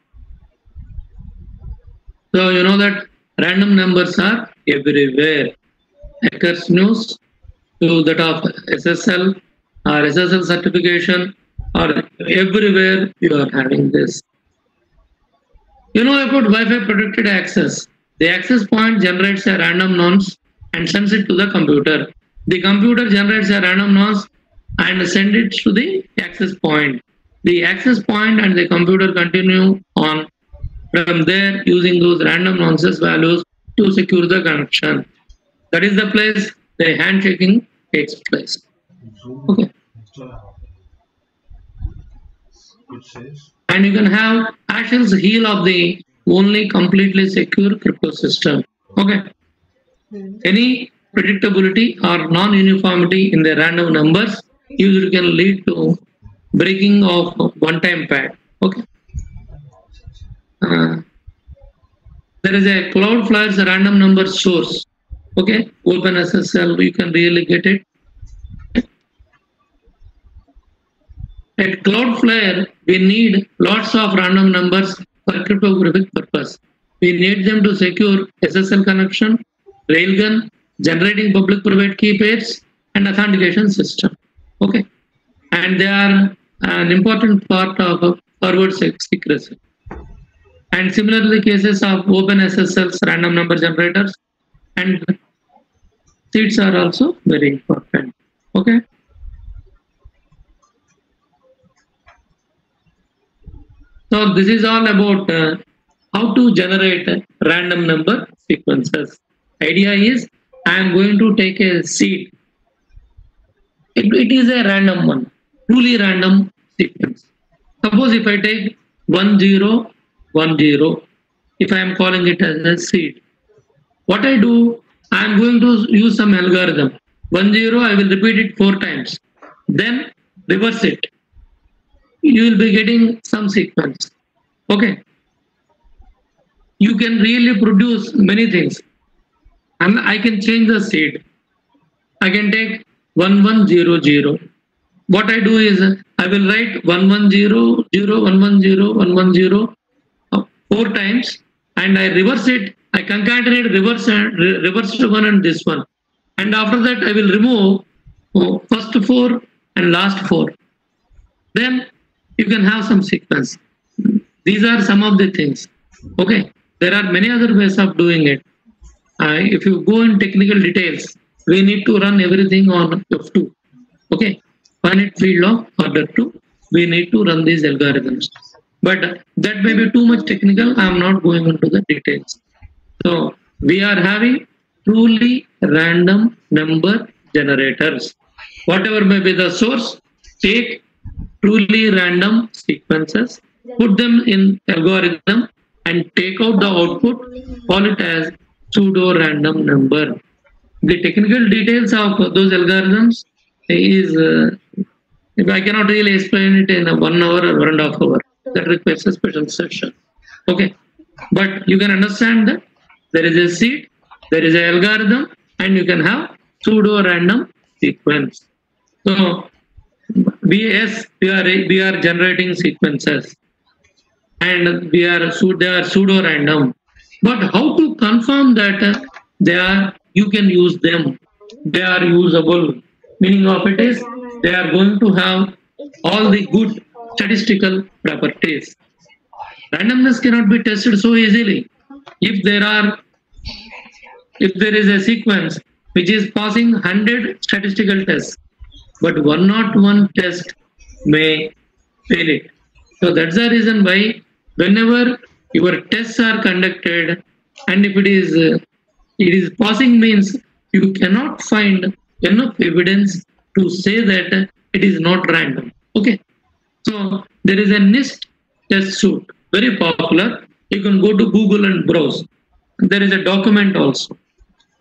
So you know that random numbers are everywhere. Hackers news to that of S S L or S S L certification, or everywhere you are having this. You know about Wi-Fi protected access. The access point generates a random nonce and sends it to the computer. The computer generates a random nonce and sends it to the access point. The access point and the computer continue on from there using those random nonces values to secure the connection. That is the place the handshaking takes place. Okay. And you can have Ashel's heel of the only completely secure crypto system. Okay. Any predictability or non-uniformity in the random numbers usually can lead to breaking of one-time pad. Okay. Uh, there is a Cloudflare's random number source. Okay, OpenSSL, you can really get it. At Cloudflare, we need lots of random numbers for cryptographic purpose. We need them to secure S S L connection, railgun, generating public-private key pairs, and authentication system. Okay, and they are an important part of forward secrecy. And similarly, cases of OpenSSL's random number generators and seeds are also very important. Okay. So this is all about uh, how to generate random number sequences. Idea is I am going to take a seed. It, it is a random one, truly random sequence. Suppose if I take one zero one zero, if I am calling it as a seed, what I do, I am going to use some algorithm. one zero, I will repeat it four times, then reverse it. You will be getting some sequence. Okay. You can really produce many things. And I can change the seed. I can take one one zero zero. What I do is I will write one one zero zero one one zero one one zero four times, and I reverse it. I concatenate reverse and reverse one and this one. And after that, I will remove oh, first four and last four. Then you can have some sequence. These are some of the things. Okay. There are many other ways of doing it. Uh, if you go in technical details, we need to run everything on F two. Okay. Finite field of order two. We need to run these algorithms. But that may be too much technical. I am not going into the details. So we are having truly random number generators. Whatever may be the source, take truly random sequences, put them in algorithm, and take out the output, call it as pseudo-random number. The technical details of those algorithms is, uh, I cannot really explain it in a one hour or one and a half hour. That requires a special session. Okay. But you can understand that there is a seed, there is an algorithm, and you can have pseudo-random sequence. So, we, yes, we are, we are generating sequences. And we are they are pseudo random, but how to confirm that they are you can use them, they are usable? Meaning of it is they are going to have all the good statistical properties. Randomness cannot be tested so easily. If there are if there is a sequence which is passing one hundred statistical tests, but one not one test may fail it. So that's the reason why whenever your tests are conducted, and if it is uh, it is passing, means you cannot find enough evidence to say that it is not random. Okay. So there is a NIST test suite, very popular. You can go to Google and browse. There is a document also.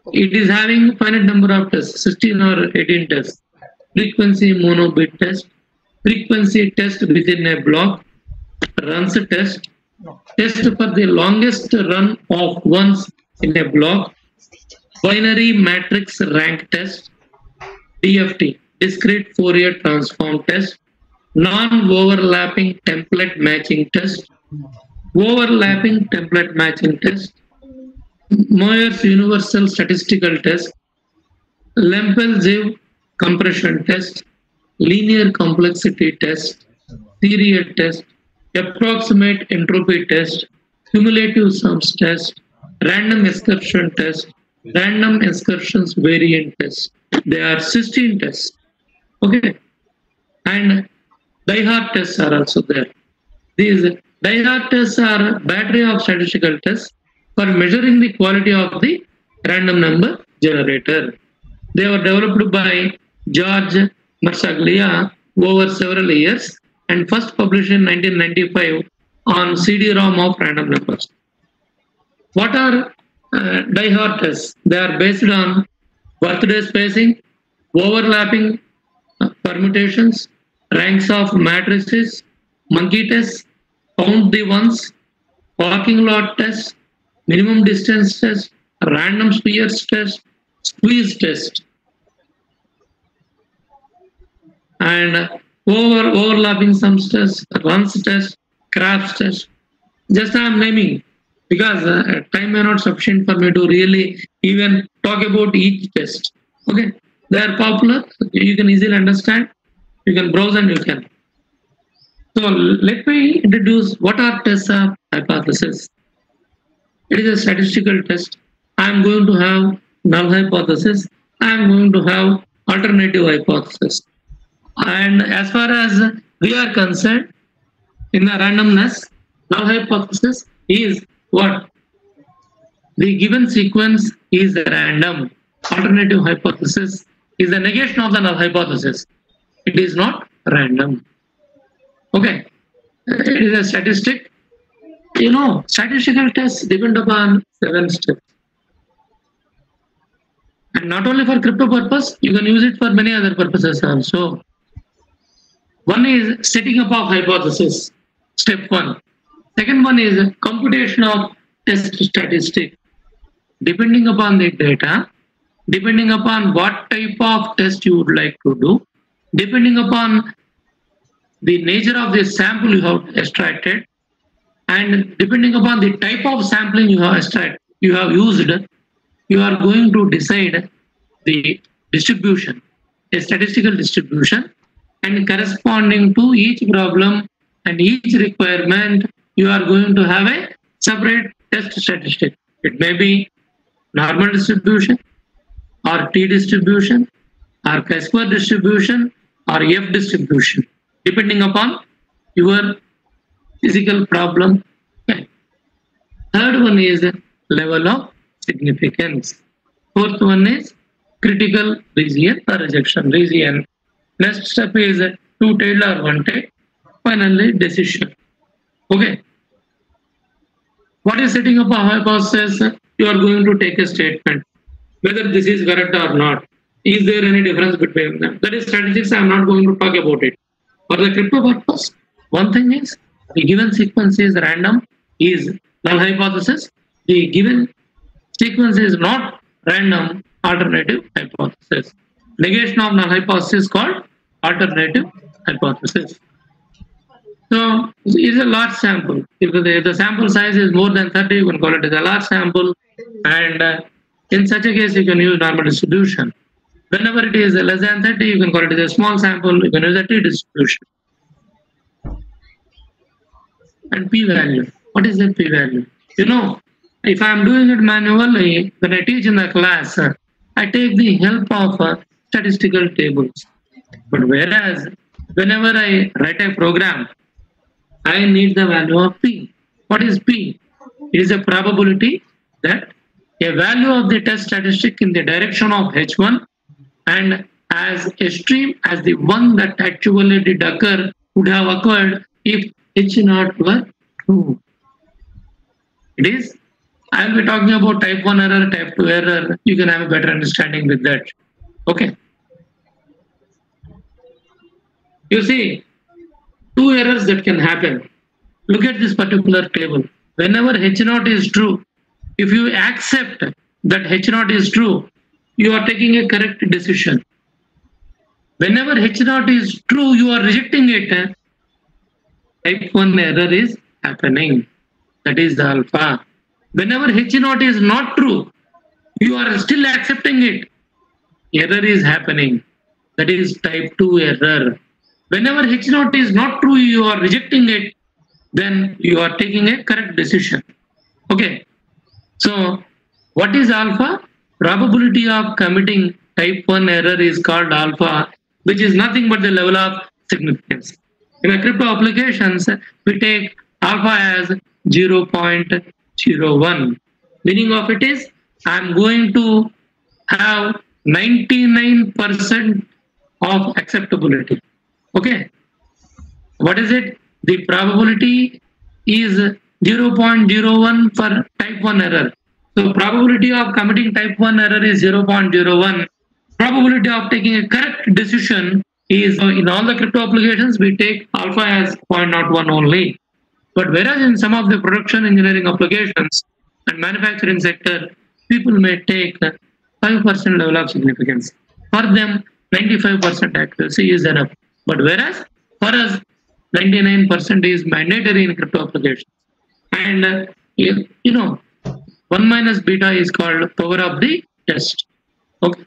It is having finite number of tests, sixteen or eighteen tests. Frequency monobit test, frequency test within a block, runs test, test for the longest run of ones in a block, binary matrix rank test, D F T, discrete Fourier transform test, non-overlapping template matching test, overlapping template matching test, Moyer's universal statistical test, Lempel-Ziv compression test, linear complexity test, theory test, approximate entropy test, cumulative sums test, random excursion test, random excursions variant test. There are sixteen tests. Okay. And die-hard tests are also there. These die-hard tests are a battery of statistical tests for measuring the quality of the random number generator. They were developed by George Marsaglia over several years and first published in nineteen ninety-five on C D ROM of random numbers. What are uh, die-hard tests? They are based on birthday spacing, overlapping uh, permutations, ranks of matrices, monkey tests, count the ones, parking lot tests, minimum distance test, random spheres test, squeeze test, and over overlapping sums test, runs test, crafts test. Just I am naming because uh, time may not sufficient for me to really even talk about each test. Okay, they are popular. You can easily understand. You can browse and you can. So let me introduce what are tests of hypothesis. It is a statistical test. I am going to have null hypothesis. I am going to have alternative hypothesis. And as far as we are concerned, in the randomness, null hypothesis is what? The given sequence is random. Alternative hypothesis is the negation of the null hypothesis. It is not random. Okay. It is a statistic. You know, statistical tests depend upon seven steps. And not only for crypto purpose, you can use it for many other purposes also. One is setting up of hypothesis, step one. Second one is computation of test statistic. Depending upon the data, depending upon what type of test you would like to do, depending upon the nature of the sample you have extracted, and depending upon the type of sampling you have extracted, you have used, you are going to decide the distribution, a statistical distribution, and corresponding to each problem and each requirement, you are going to have a separate test statistic. It may be normal distribution, or T distribution, or chi-square distribution, or F distribution, depending upon your physical problem. Okay. Third one is level of significance. Fourth one is critical region or rejection region. Next step is two-tailed or one-tailed. Finally, decision. Okay. What is setting up a hypothesis? You are going to take a statement, whether this is correct or not. Is there any difference between them? That is statistics. I am not going to talk about it. For the crypto purpose, one thing is the given sequence is random, is null hypothesis. The given sequence is not random, alternative hypothesis. Negation of null hypothesis called alternative hypothesis. So it is a large sample. If the, if the sample size is more than thirty, you can call it as a large sample. And uh, in such a case, you can use normal distribution. Whenever it is less than thirty, you can call it as a small sample. You can use a T distribution. And p-value. What is the p-value? You know, if I am doing it manually, when I teach in the class, uh, I take the help of uh, statistical tables. But whereas, whenever I write a program, I need the value of p. What is p? It is a probability that a value of the test statistic in the direction of H one and as extreme as the one that actually did occur would have occurred if H naught were true. It is I'll be talking about type one error, type two error. You can have a better understanding with that. Okay. You see, two errors that can happen. Look at this particular table. Whenever H zero is true, if you accept that H zero is true, you are taking a correct decision. Whenever H zero is true, you are rejecting it. Type one error is happening. That is the alpha. Whenever H zero is not true, you are still accepting it. Error is happening. That is type two error. Whenever H zero is not true, you are rejecting it. Then you are taking a correct decision. Okay. So what is alpha? Probability of committing type one error is called alpha, which is nothing but the level of significance. In a crypto applications, we take alpha as zero point zero one. Meaning of it is, I'm going to have ninety-nine percent of acceptability. Okay. What is it? The probability is zero point zero one for type one error. So probability of committing type one error is zero point zero one. Probability of taking a correct decision is, in all the crypto applications, we take alpha as zero point zero one only. But whereas in some of the production engineering applications and manufacturing sector, people may take five percent level of significance. For them, ninety-five percent accuracy is enough. But whereas for us, ninety-nine percent is mandatory in crypto applications. And, uh, you, you know, one minus beta is called power of the test. Okay.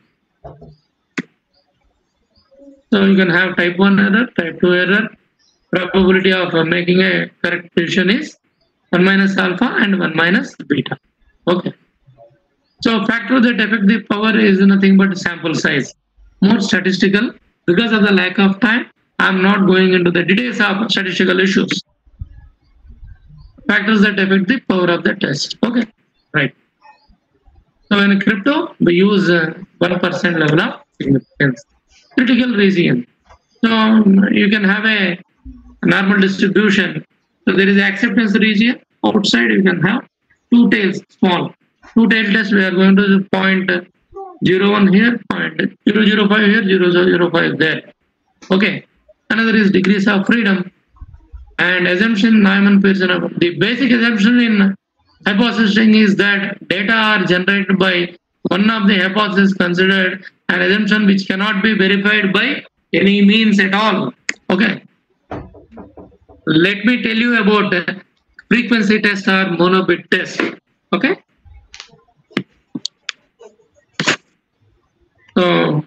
So you can have type one error, type two error. Probability of uh, making a correct decision is one minus alpha and one minus beta. Okay. So factor that affect the power is nothing but sample size. More statistical. Because of the lack of time, I'm not going into the details of statistical issues. Factors that affect the power of the test. Okay. Right. So in crypto, we use uh, one percent level of significance. Critical region. So you can have a normal distribution. So there is acceptance region. Outside you can have two tails small. Two tail test, we are going to point zero one here, point zero zero five here, zero zero five there. Okay. Another is degrees of freedom. And assumption, Neumann Pearson. The basic assumption in hypothesis is that data are generated by one of the hypotheses considered an assumption which cannot be verified by any means at all. Okay. Let me tell you about uh, frequency test or monobit test. Okay. So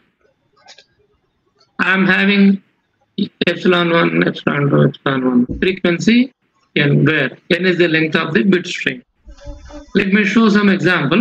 I'm having epsilon one, epsilon two, epsilon one. Frequency n, where n is the length of the bit string. Let me show some example.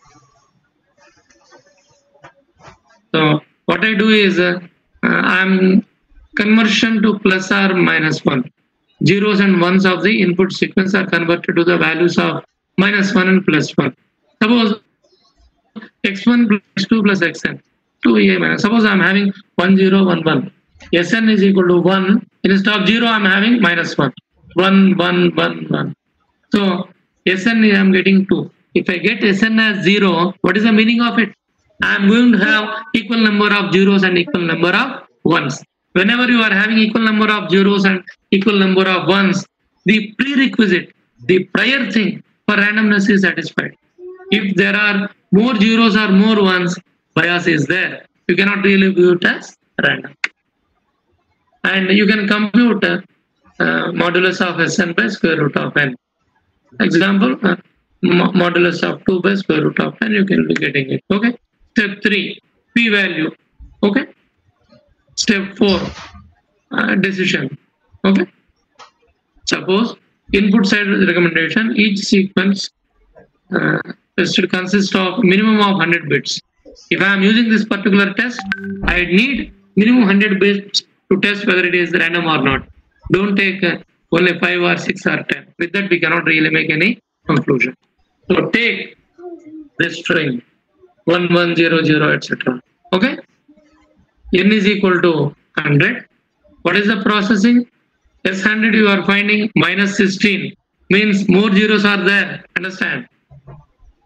So what I do is uh, uh, I'm conversion to plus or minus one. Zeros and ones of the input sequence are converted to the values of minus one and plus one. Suppose x one plus two plus xn. two e minus. Suppose I'm having one zero one one. Sn is equal to one. Instead of zero, I'm having minus one. one, one, one, one. So Sn is I'm getting two. If I get Sn as zero, what is the meaning of it? I'm going to have equal number of zeros and equal number of ones. Whenever you are having equal number of zeros and equal number of ones, the prerequisite, the prior thing for randomness is satisfied. If there are more zeros or more ones, bias is there. You cannot really view it as random. And you can compute uh, uh, modulus of Sn by square root of n. Example, uh, mo modulus of two by square root of n, you can be getting it. Okay. Step three, p value. Okay. Step four, uh, decision. Okay. Suppose input side recommendation, each sequence uh, should consist of minimum of one hundred bits. If I am using this particular test, I need minimum one hundred bits to test whether it is random or not. Don't take uh, only five or six or ten. With that, we cannot really make any conclusion. So take this string one one zero zero, et cetera. Okay. N is equal to one hundred. What is the processing? S one hundred you are finding minus sixteen means more zeros are there. Understand?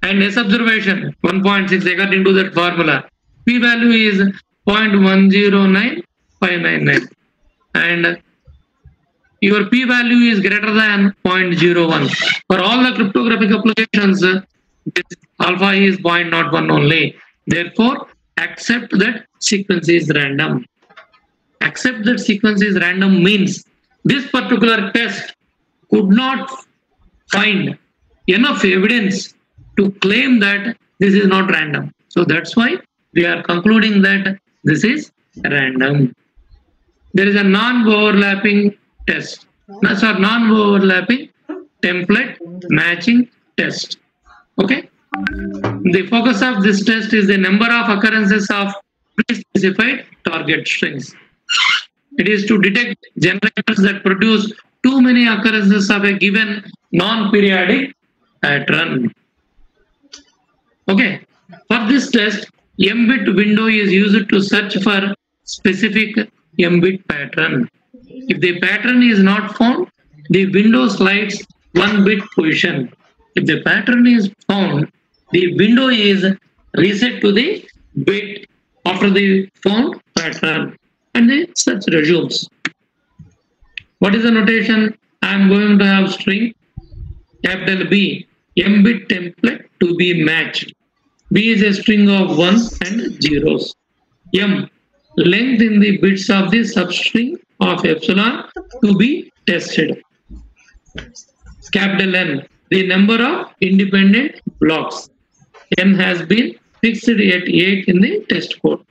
And S observation one point six according to that formula. P value is zero point one zero nine five nine nine. And your P value is greater than zero point zero one. For all the cryptographic applications, this alpha is zero point zero one only. Therefore, accept that sequence is random. Accept that sequence is random means this particular test could not find enough evidence to claim that this is not random. So that's why we are concluding that this is random. There is a non-overlapping test. That's a non-overlapping template matching test. Okay. The focus of this test is the number of occurrences of pre-specified target strings. It is to detect generators that produce too many occurrences of a given non-periodic pattern. Okay. For this test, M-bit window is used to search for specific M-bit pattern. If the pattern is not found, the window slides one bit position. If the pattern is found, the window is reset to the bit after the found pattern and the search resumes. What is the notation? I am going to have string capital B, M-bit template to be matched. B is a string of ones and zeros. M, length in the bits of the substring of epsilon to be tested. Capital N, the number of independent blocks. N has been fixed at eight in the test code.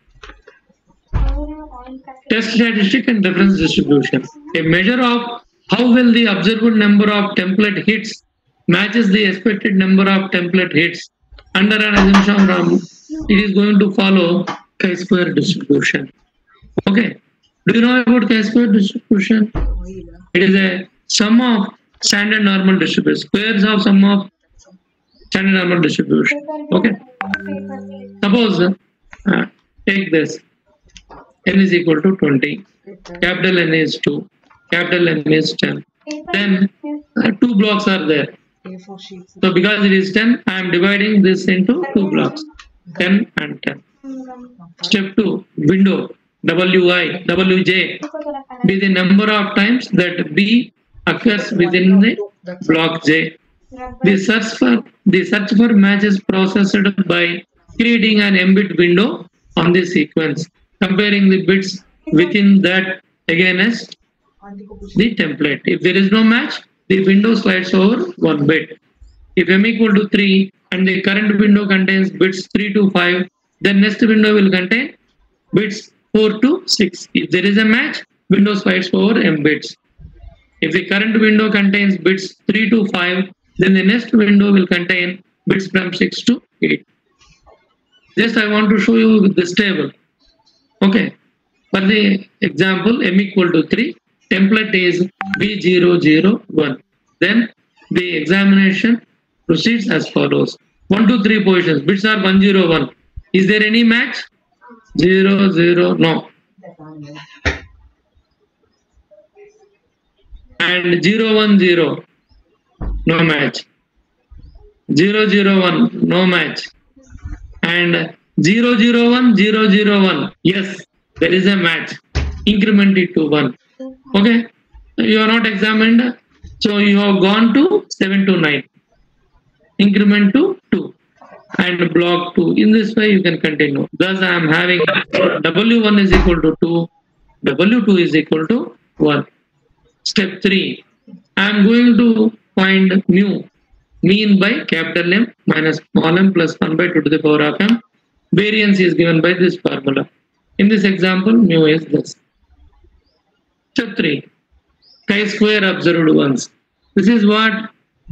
Test statistic and reference distribution. A measure of how well the observed number of template hits matches the expected number of template hits under an assumption from it is going to follow chi-square distribution. Okay. Do you know about chi-square distribution? It is a sum of standard normal distribution, squares of sum of standard normal distribution. Okay. Suppose uh, take this. N is equal to twenty. Capital N is two. Capital N is ten. Then uh, two blocks are there. So because it is ten, I am dividing this into two blocks. ten and ten. Step two, window. Wi, Wj be the number of times that B occurs within the block J. The search for the search for matches processed by creating an M-bit window on the sequence, comparing the bits within that against the template. If there is no match, the window slides over one bit. If M equal to three and the current window contains bits three to five, then next window will contain bits four to six. If there is a match, window slides over M bits. If the current window contains bits three to five, then the next window will contain bits from six to eight. Just I want to show you this table. Okay. For the example, M equal to three, template is B zero zero one. Then the examination proceeds as follows. one, two, three positions. Bits are one zero one. Is there any match? zero zero, no. And zero one zero, no match. zero zero one, no match. And zero zero one, zero zero one, yes, there is a match. Increment it to one. Okay, you are not examined, so you have gone to seven to nine. Increment to two. And block two. In this way, you can continue. Thus, I am having W one is equal to two, W two is equal to one. Step three. I am going to find mu, mean by capital M minus small m plus one by two to the power of m. Variance is given by this formula. In this example, mu is this. Step three. Chi-square observed ones. This is what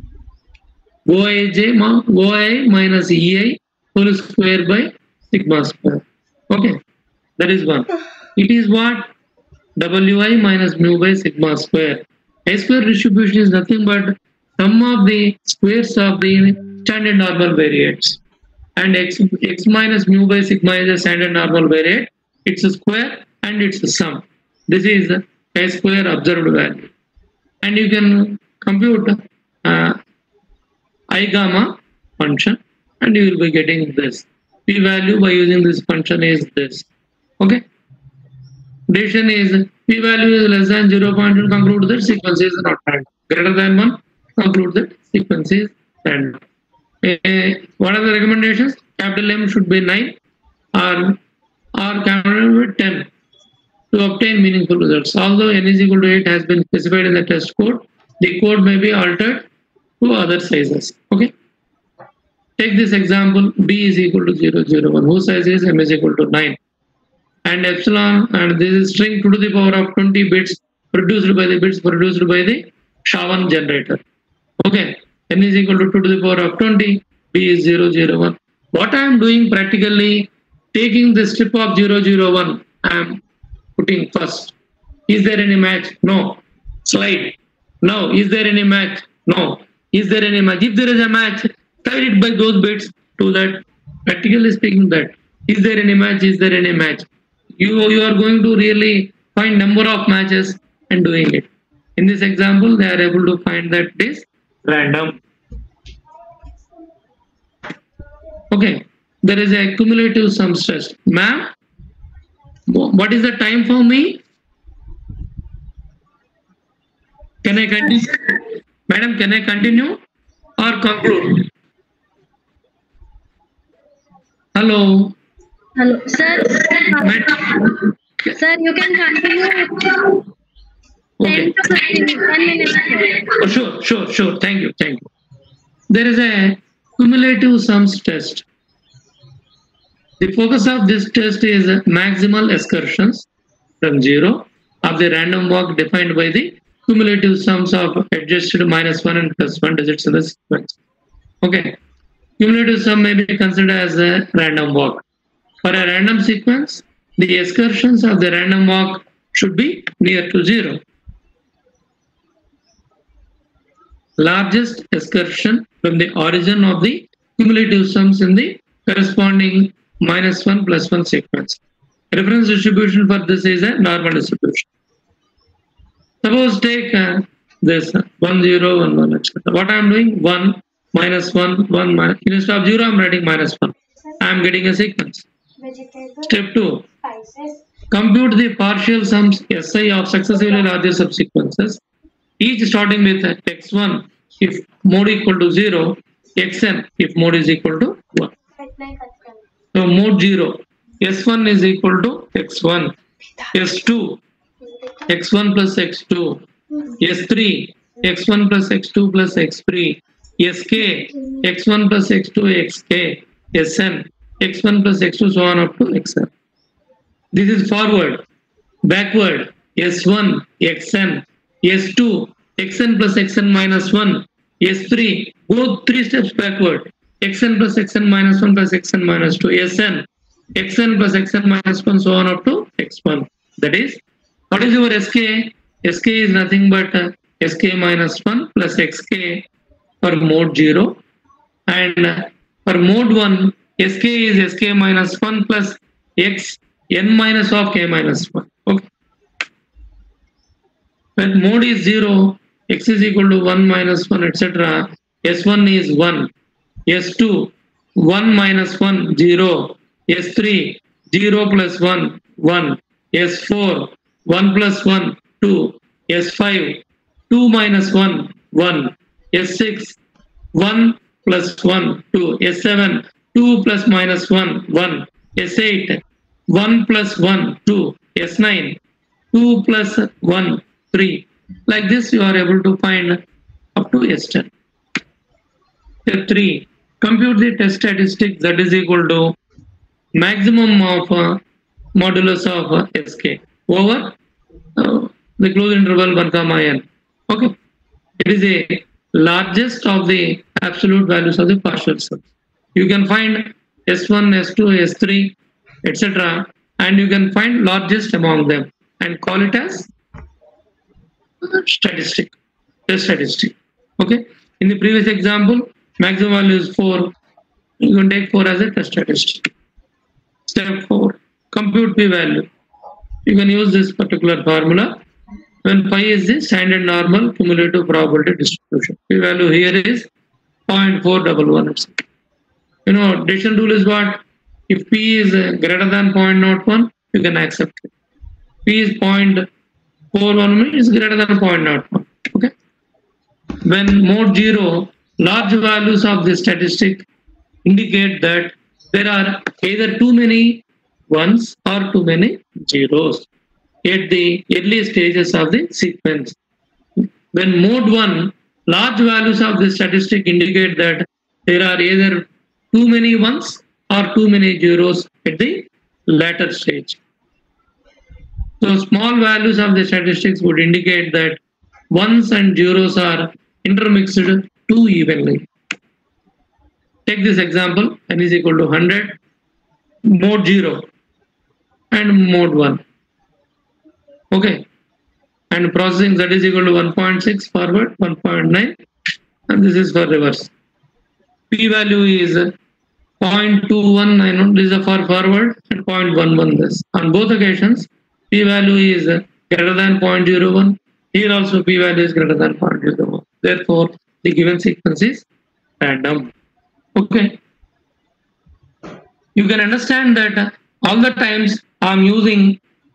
Oj Oi minus Ei whole square by sigma square. Okay, that is one. It is what Wi minus mu by sigma square. Chi-square distribution is nothing but sum of the squares of the standard normal variates. And x, x minus mu by sigma is a standard normal variate. It's a square and it's a sum. This is the chi-square observed value. And you can compute uh, I gamma function and you will be getting this. P-value by using this function is this. Okay. Decision is P-value is less than zero point two, conclude that sequence is not random. Greater than one, conclude that sequence is random. Uh, what are the recommendations? Capital M should be nine or, or capital with ten to obtain meaningful results. Although n is equal to eight has been specified in the test code, the code may be altered to other sizes. Okay. Take this example, B is equal to zero, zero, one, whose size is M is equal to nine. And epsilon, and this is string two to the power of twenty bits produced by the bits produced by the S H A one generator. Okay, n is equal to two to the power of twenty, B is zero, zero, one. What I am doing practically, taking the strip of zero, zero, one, I am putting first. Is there any match? No. Slide. No. Is there any match? No. Is there any match? If there is a match, try it by those bits to that. Practically speaking, that. Is there any match? Is there any match? You, you are going to really find number of matches and doing it. In this example, they are able to find that it is random. Okay, there is a cumulative sum test. Ma'am, what is the time for me? Can I continue? Madam, can I continue or conclude? Hello. Hello, sir. Madam. Sir, you can continue. Okay. ten to fifteen minutes. Oh, sure, sure, sure. Thank you, thank you. There is a cumulative sums test. The focus of this test is maximal excursions from zero of the random walk defined by the cumulative sums of adjusted minus one and plus one digits in the sequence. Okay. Cumulative sum may be considered as a random walk. For a random sequence, the excursions of the random walk should be near to zero. Largest excursion from the origin of the cumulative sums in the corresponding minus one plus one sequence. Reference distribution for this is a normal distribution. Suppose take uh, this uh, one, zero, one, one, et cetera. What I am doing? one, minus one, one, minus. Instead of zero, I am writing minus one. I am getting a sequence. Step two. Compute the partial sums S I of successively larger subsequences, each starting with x one if mode equal to zero, xn if mode is equal to one. So mode zero, S one is equal to x one, S two, x one plus x two, S three, x one plus x two plus x three, Sk, x one plus x two, xk, Sn, x one plus x two, so on up to xn. This is forward, backward, S one, xn, S two, xn plus xn minus one, S three, go three steps backward, xn plus xn minus one plus xn minus two, Sn, xn plus xn minus one, so on up to x one. That is, what is your Sk? Sk is nothing but uh, Sk minus one plus xk for mode zero, and uh, for mode one, Sk is Sk minus one plus x n minus of k minus one. Okay. When mode is zero, x is equal to one minus one, et cetera. S one is one, S two, one minus one, zero, S three, zero plus one, one, S four, one plus one, two, S five, two minus one, one, S six, one plus one, two, S seven, two plus minus one, one, S eight, one plus one, two, S nine, two plus one, three. Like this, you are able to find up to S ten. Step three, compute the test statistic that is equal to maximum of uh, modulus of uh, Sk over uh, the closed interval one comma n. Okay, it is a largest of the absolute values of the partial sums. You can find S one, S two, S three, et cetera, and you can find largest among them and call it as statistic, test statistic. Okay. In the previous example, maximum value is four. You can take four as a test statistic. Step four, compute p-value. You can use this particular formula when pi is the standard normal cumulative probability distribution. P-value here is zero point four one one. You know, decision rule is what? If P is uh, greater than zero point zero one, you can accept it. P is zero point four one is greater than zero point zero one. Okay. When mode zero, large values of the statistic indicate that there are either too many ones or too many zeros at the early stages of the sequence. When mode one, large values of the statistic indicate that there are either too many ones or too many zeros at the later stage. So small values of the statistics would indicate that ones and zeros are intermixed too evenly. Take this example, n is equal to one hundred, mode zero and mode one. Okay. And processing z is equal to one point six forward, one point nine, and this is for reverse. P value is zero point two one nine, this is for forward, and zero point one one this. On both occasions, P value is greater than zero point zero one. Here also P value is greater than zero point zero one. Therefore, the given sequence is random. Okay. You can understand that all the times I'm using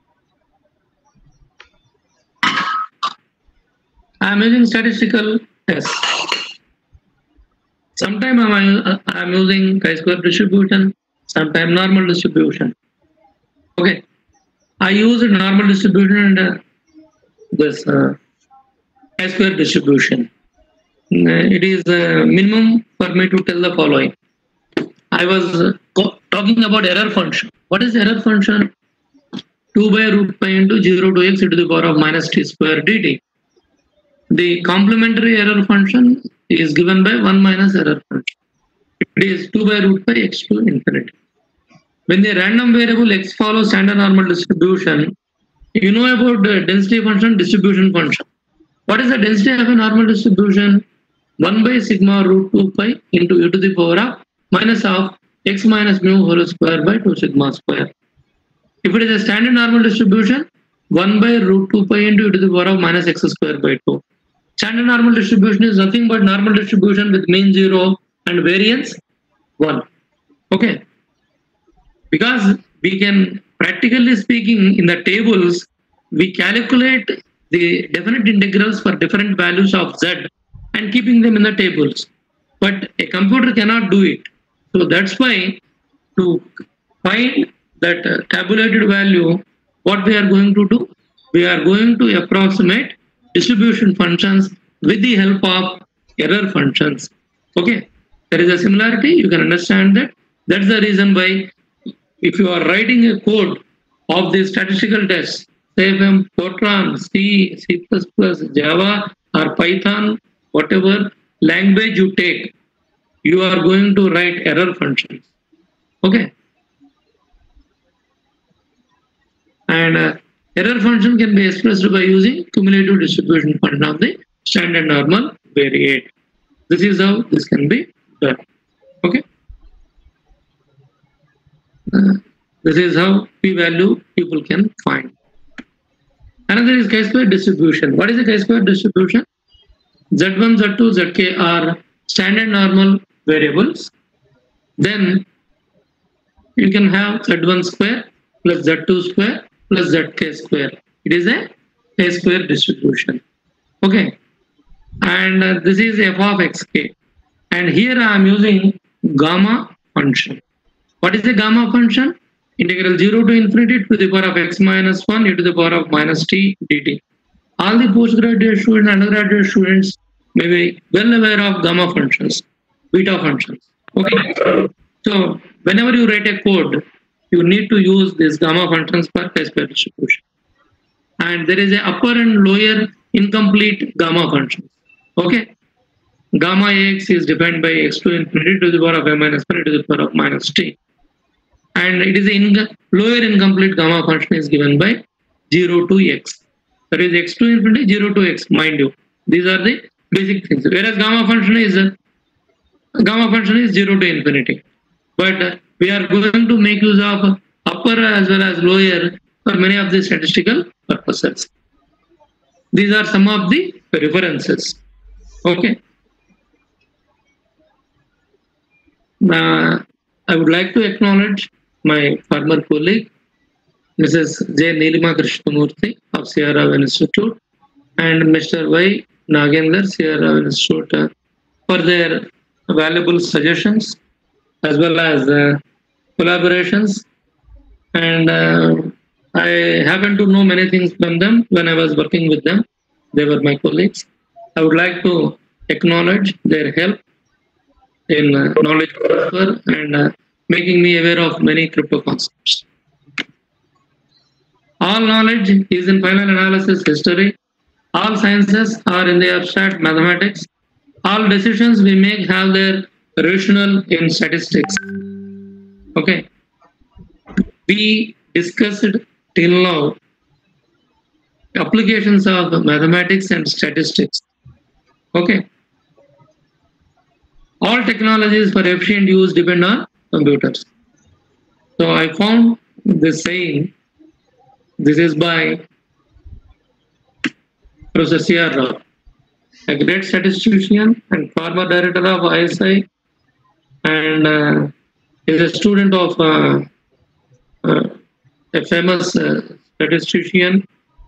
I'm using statistical tests. Sometimes I'm, I'm using chi-square distribution, sometimes normal distribution. Okay. I use a normal distribution and uh, this uh, chi-square distribution. Uh, it is uh, minimum for me to tell the following. I was uh, talking about error function. What is error function? two by root pi into zero to x e to the power of minus t square dt. The complementary error function is given by one minus error function. It is two by root pi x to infinity. When the random variable x follows standard normal distribution, you know about the density function, distribution function. What is the density of a normal distribution? one by sigma root two pi into e to the power of minus of x minus mu whole square by two sigma square. If it is a standard normal distribution, one by root two pi into e to the power of minus x square by two. Standard normal distribution is nothing but normal distribution with mean zero and variance one. Okay. Because we can, practically speaking, in the tables, we calculate the definite integrals for different values of z and keeping them in the tables. But a computer cannot do it. So that's why to find that uh, tabulated value, what we are going to do? We are going to approximate distribution functions with the help of error functions. Okay, there is a similarity. You can understand that. That's the reason why if you are writing a code of the statistical test, say from Fortran, C, C plus plus, Java or Python, whatever language you take, you are going to write error functions. Okay. And uh, error function can be expressed by using cumulative distribution function of the standard normal variate. This is how this can be done. Okay. Uh, this is how p-value people can find. Another is chi-square distribution. What is the chi-square distribution? z one, z two, zk are standard normal variables. Then you can have z one square plus z two square plus zk square. It is a chi-square distribution. Okay. And uh, this is f of xk. And here I am using gamma function. What is the gamma function? Integral zero to infinity to the power of x minus one e to the power of minus t dt. All the postgraduate students and undergraduate students may be well aware of gamma functions, beta functions. Okay. So whenever you write a code, you need to use these gamma functions for chi-square distribution. And there is a upper and lower incomplete gamma functions. Okay. Gamma x is defined by x to infinity to the power of m minus one e to the power of minus t. And it is in lower incomplete gamma function is given by zero to x. That is x to infinity, zero to x, mind you. These are the basic things. Whereas gamma function is uh, gamma function is zero to infinity. But uh, we are going to make use of upper as well as lower for many of the statistical purposes. These are some of the references. Okay. uh, I would like to acknowledge my former colleague, Missus J. Nilima Krishnamurthy of Sierra Valley Institute, and Mister Y. Nagendra, Sierra Valley Institute, uh, for their valuable suggestions as well as uh, collaborations. And uh, I happen to know many things from them when I was working with them. They were my colleagues. I would like to acknowledge their help in uh, knowledge transfer and uh, making me aware of many crypto concepts. All knowledge is in final analysis history. All sciences are in the abstract mathematics. All decisions we make have their rationale in statistics. Okay. We discussed till now applications of mathematics and statistics. Okay. All technologies for efficient use depend on computers. So I found this saying. This is by Professor C R Rao, a great statistician and former director of I S I, and uh, is a student of uh, uh, a famous uh, statistician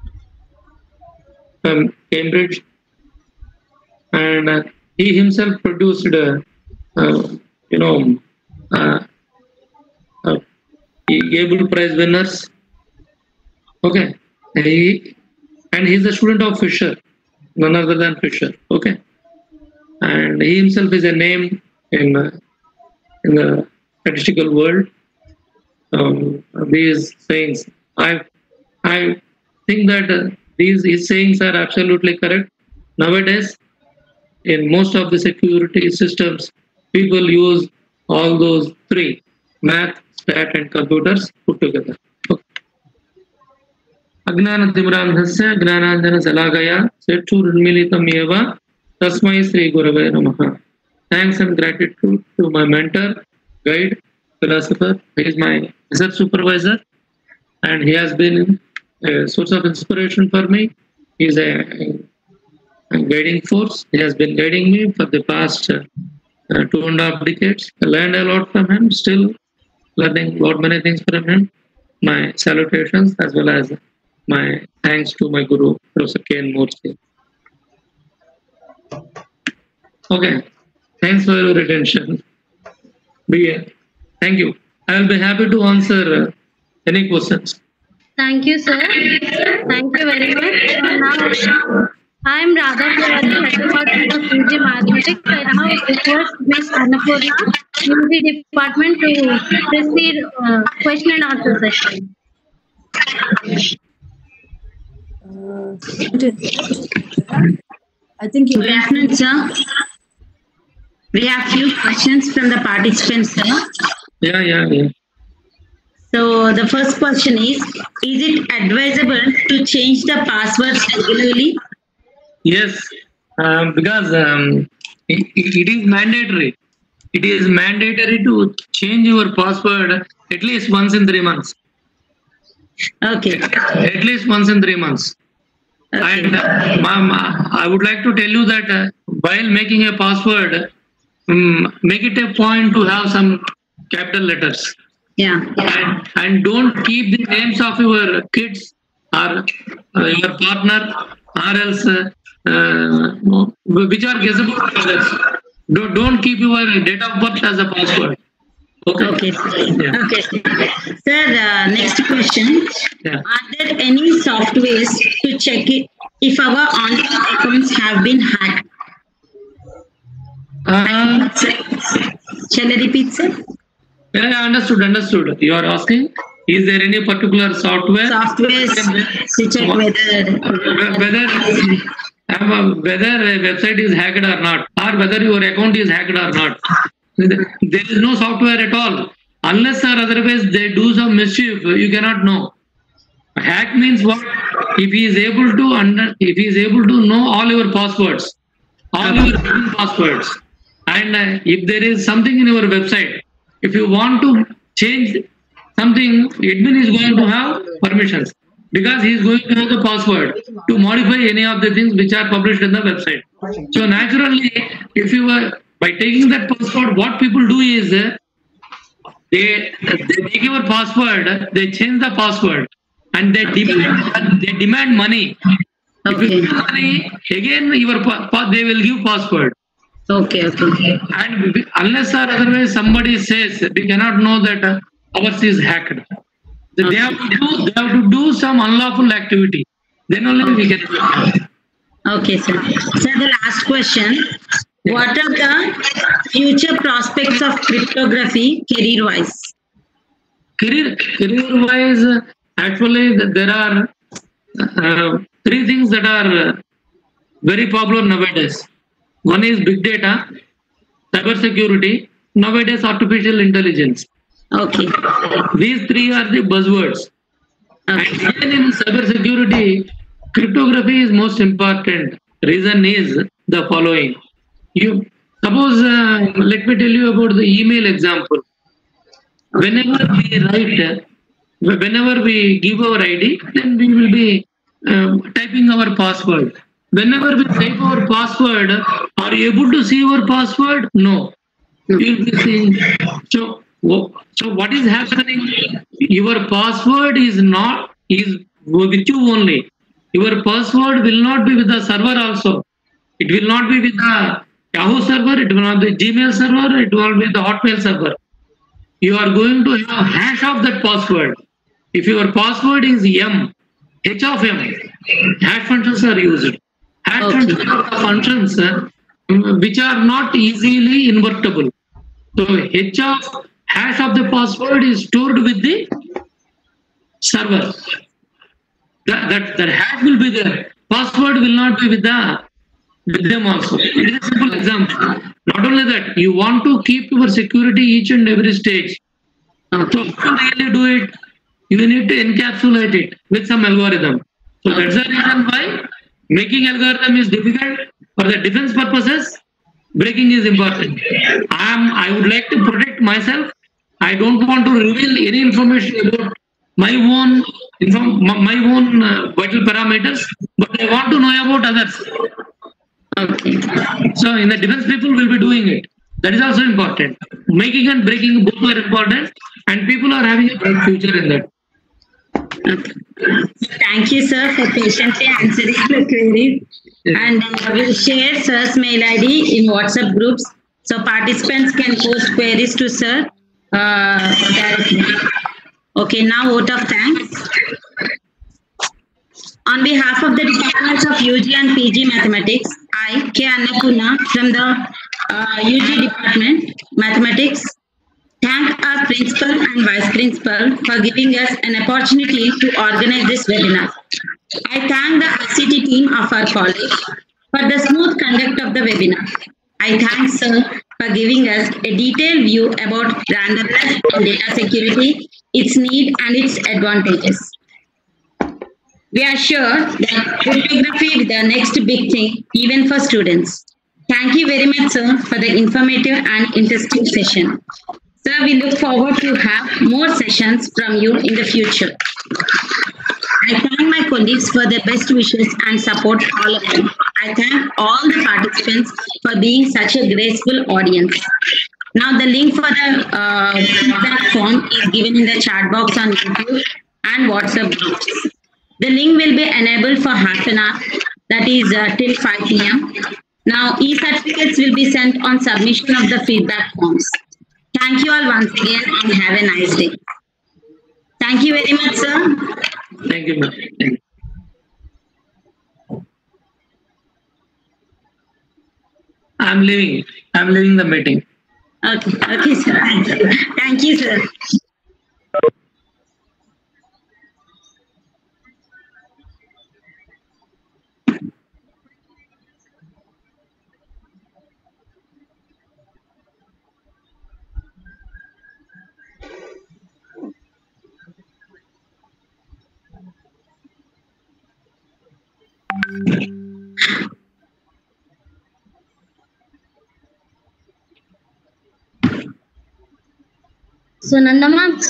from Cambridge, and uh, he himself produced, uh, uh, you know, uh, uh, Gable Prize winners. Okay, he, and he's a student of Fisher, none other than Fisher. Okay, and he himself is a name in uh, in the statistical world. Um, these sayings, I I think that uh, these his sayings are absolutely correct. Nowadays, in most of the security systems, people use all those three: math, stat, and computers put together. Okay. Ajnanatimirandhasya Gnananjana Salakaya Setchurunmilitam Eva Tasmai Sri Gurave Namaha. Thanks and gratitude to my mentor, guide, philosopher. He is my research supervisor and he has been a source of inspiration for me. He is a, a guiding force. He has been guiding me for the past uh, uh, two and a half decades. I learned a lot from him, still learning lot many things from him. My salutations as well as my thanks to my guru, Professor K N Murthy. Okay, thanks for your attention. Be, thank you. I will be happy to answer uh, any questions. Thank you, sir. Thank you very much. Now, I am Radha Purwadi, head department of U G Mathematics. I now request Miz Annapurna, U G department, to proceed uh, question and answer session. Uh, I think you Good afternoon, sir. We have few questions from the participants, sir. Yeah, yeah, yeah. So the first question is, is it advisable to change the passwords regularly? Yes, um, because um, it, it is mandatory. It is mandatory to change your password at least once in three months. Okay. At least once in three months. Okay. And uh, ma'am, I would like to tell you that uh, while making a password, um, make it a point to have some capital letters. Yeah. And, and don't keep the names of your kids or uh, your partner or else uh, uh, which are guessable others. Don't, don't keep your date of birth as a password. Okay. Okay. Yeah. Okay. Sir, uh, next question. Yeah. Are there any softwares to check it if our online accounts have been hacked? Uh, Shall I repeat, sir? yeah, understood, understood. You are asking, is there any particular software? Softwares to check whether whether um, whether a website is hacked or not, or whether your account is hacked or not. There is no software at all. Unless or otherwise they do some mischief, you cannot know. Hack means what? If he is able to under, if he is able to know all your passwords, all your hidden passwords, and uh, if there is something in your website, if you want to change something, admin is going to have permissions because he is going to have the password to modify any of the things which are published in the website. So naturally, if you were By taking that password, what people do is uh, they they take your password, they change the password, and they demand they demand money. If you give money, again your pa- pa- they will give password. Okay, okay. And we- unless or otherwise somebody says, we cannot know that uh, ours is hacked. They have to do they have to do some unlawful activity. Then only we can. Okay, sir. Sir, the last question. What are the future prospects of cryptography career-wise? Career career wise, uh, actually th- there are uh, three things that are uh, very popular nowadays. One is big data, cyber security, nowadays artificial intelligence. Okay. These three are the buzzwords. And even in cyber security, cryptography is most important. Reason is the following. You suppose, uh, let me tell you about the email example. Whenever we write, uh, whenever we give our I D, then we will be um, typing our password. Whenever we type our password, are you able to see our password? No. You'll be seeing. So, wo- so what is happening? Your password is not is with you only. Your password will not be with the server also. It will not be with the Yahoo server. It will not be Gmail server. It will be the Hotmail server. You are going to have a hash of that password. If your password is M, H of M, hash functions are used. Hash Okay. functions are the functions uh, which are not easily invertible. So H of hash of the password is stored with the server. That, that, that hash will be there. Password will not be with the with them also. It is a simple example. Not only that, you want to keep your security each and every stage. So to really do it, you need to encapsulate it with some algorithm. So that's the reason why making algorithm is difficult. For the defense purposes, breaking is important. I am I would like to protect myself. I don't want to reveal any information about my own inform, my own uh, vital parameters, but I want to know about others. Okay. So in the defense, people will be doing it. That is also important. Making and breaking both are important, and people are having a bright future in that. Thank you, sir, for patiently answering the queries. And uh, we'll share sir's mail I D in WhatsApp groups, so participants can post queries to sir uh, directly. Okay, now vote of thanks. On behalf of the departments of U G and P G Mathematics, I, K. Annapurna, from the uh, U G department, Mathematics, thank our principal and vice principal for giving us an opportunity to organize this webinar. I thank the I C T team of our college for the smooth conduct of the webinar. I thank sir for giving us a detailed view about randomness in data security, its need and its advantages. We are sure that cryptography is the next big thing, even for students. Thank you very much, sir, for the informative and interesting session. Sir, we look forward to have more sessions from you in the future. I thank my colleagues for their best wishes and support, all of them. I thank all the participants for being such a graceful audience. Now, the link for the uh, feedback form is given in the chat box on YouTube and WhatsApp groups. The link will be enabled for half an hour, that is uh, till five p m Now, e-certificates will be sent on submission of the feedback forms. Thank you all once again and have a nice day. Thank you very much, sir. Thank you, ma'am. Thank you. I'm leaving. I'm leaving the meeting. Okay, okay, sir. Thank you, sir. So, Nanda ma'am,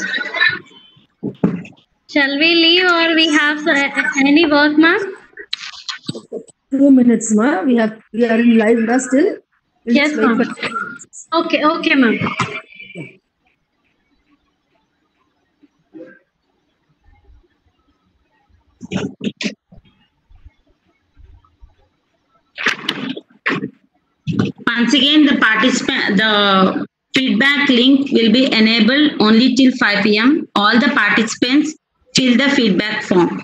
shall we leave or we have uh, any work, ma'am? Two minutes, ma. We have we are in live now still. We'll Yes, just wait ma'am. for Okay, okay, ma'am. Once again, the participant, the feedback link will be enabled only till five p m. All the participants fill the feedback form.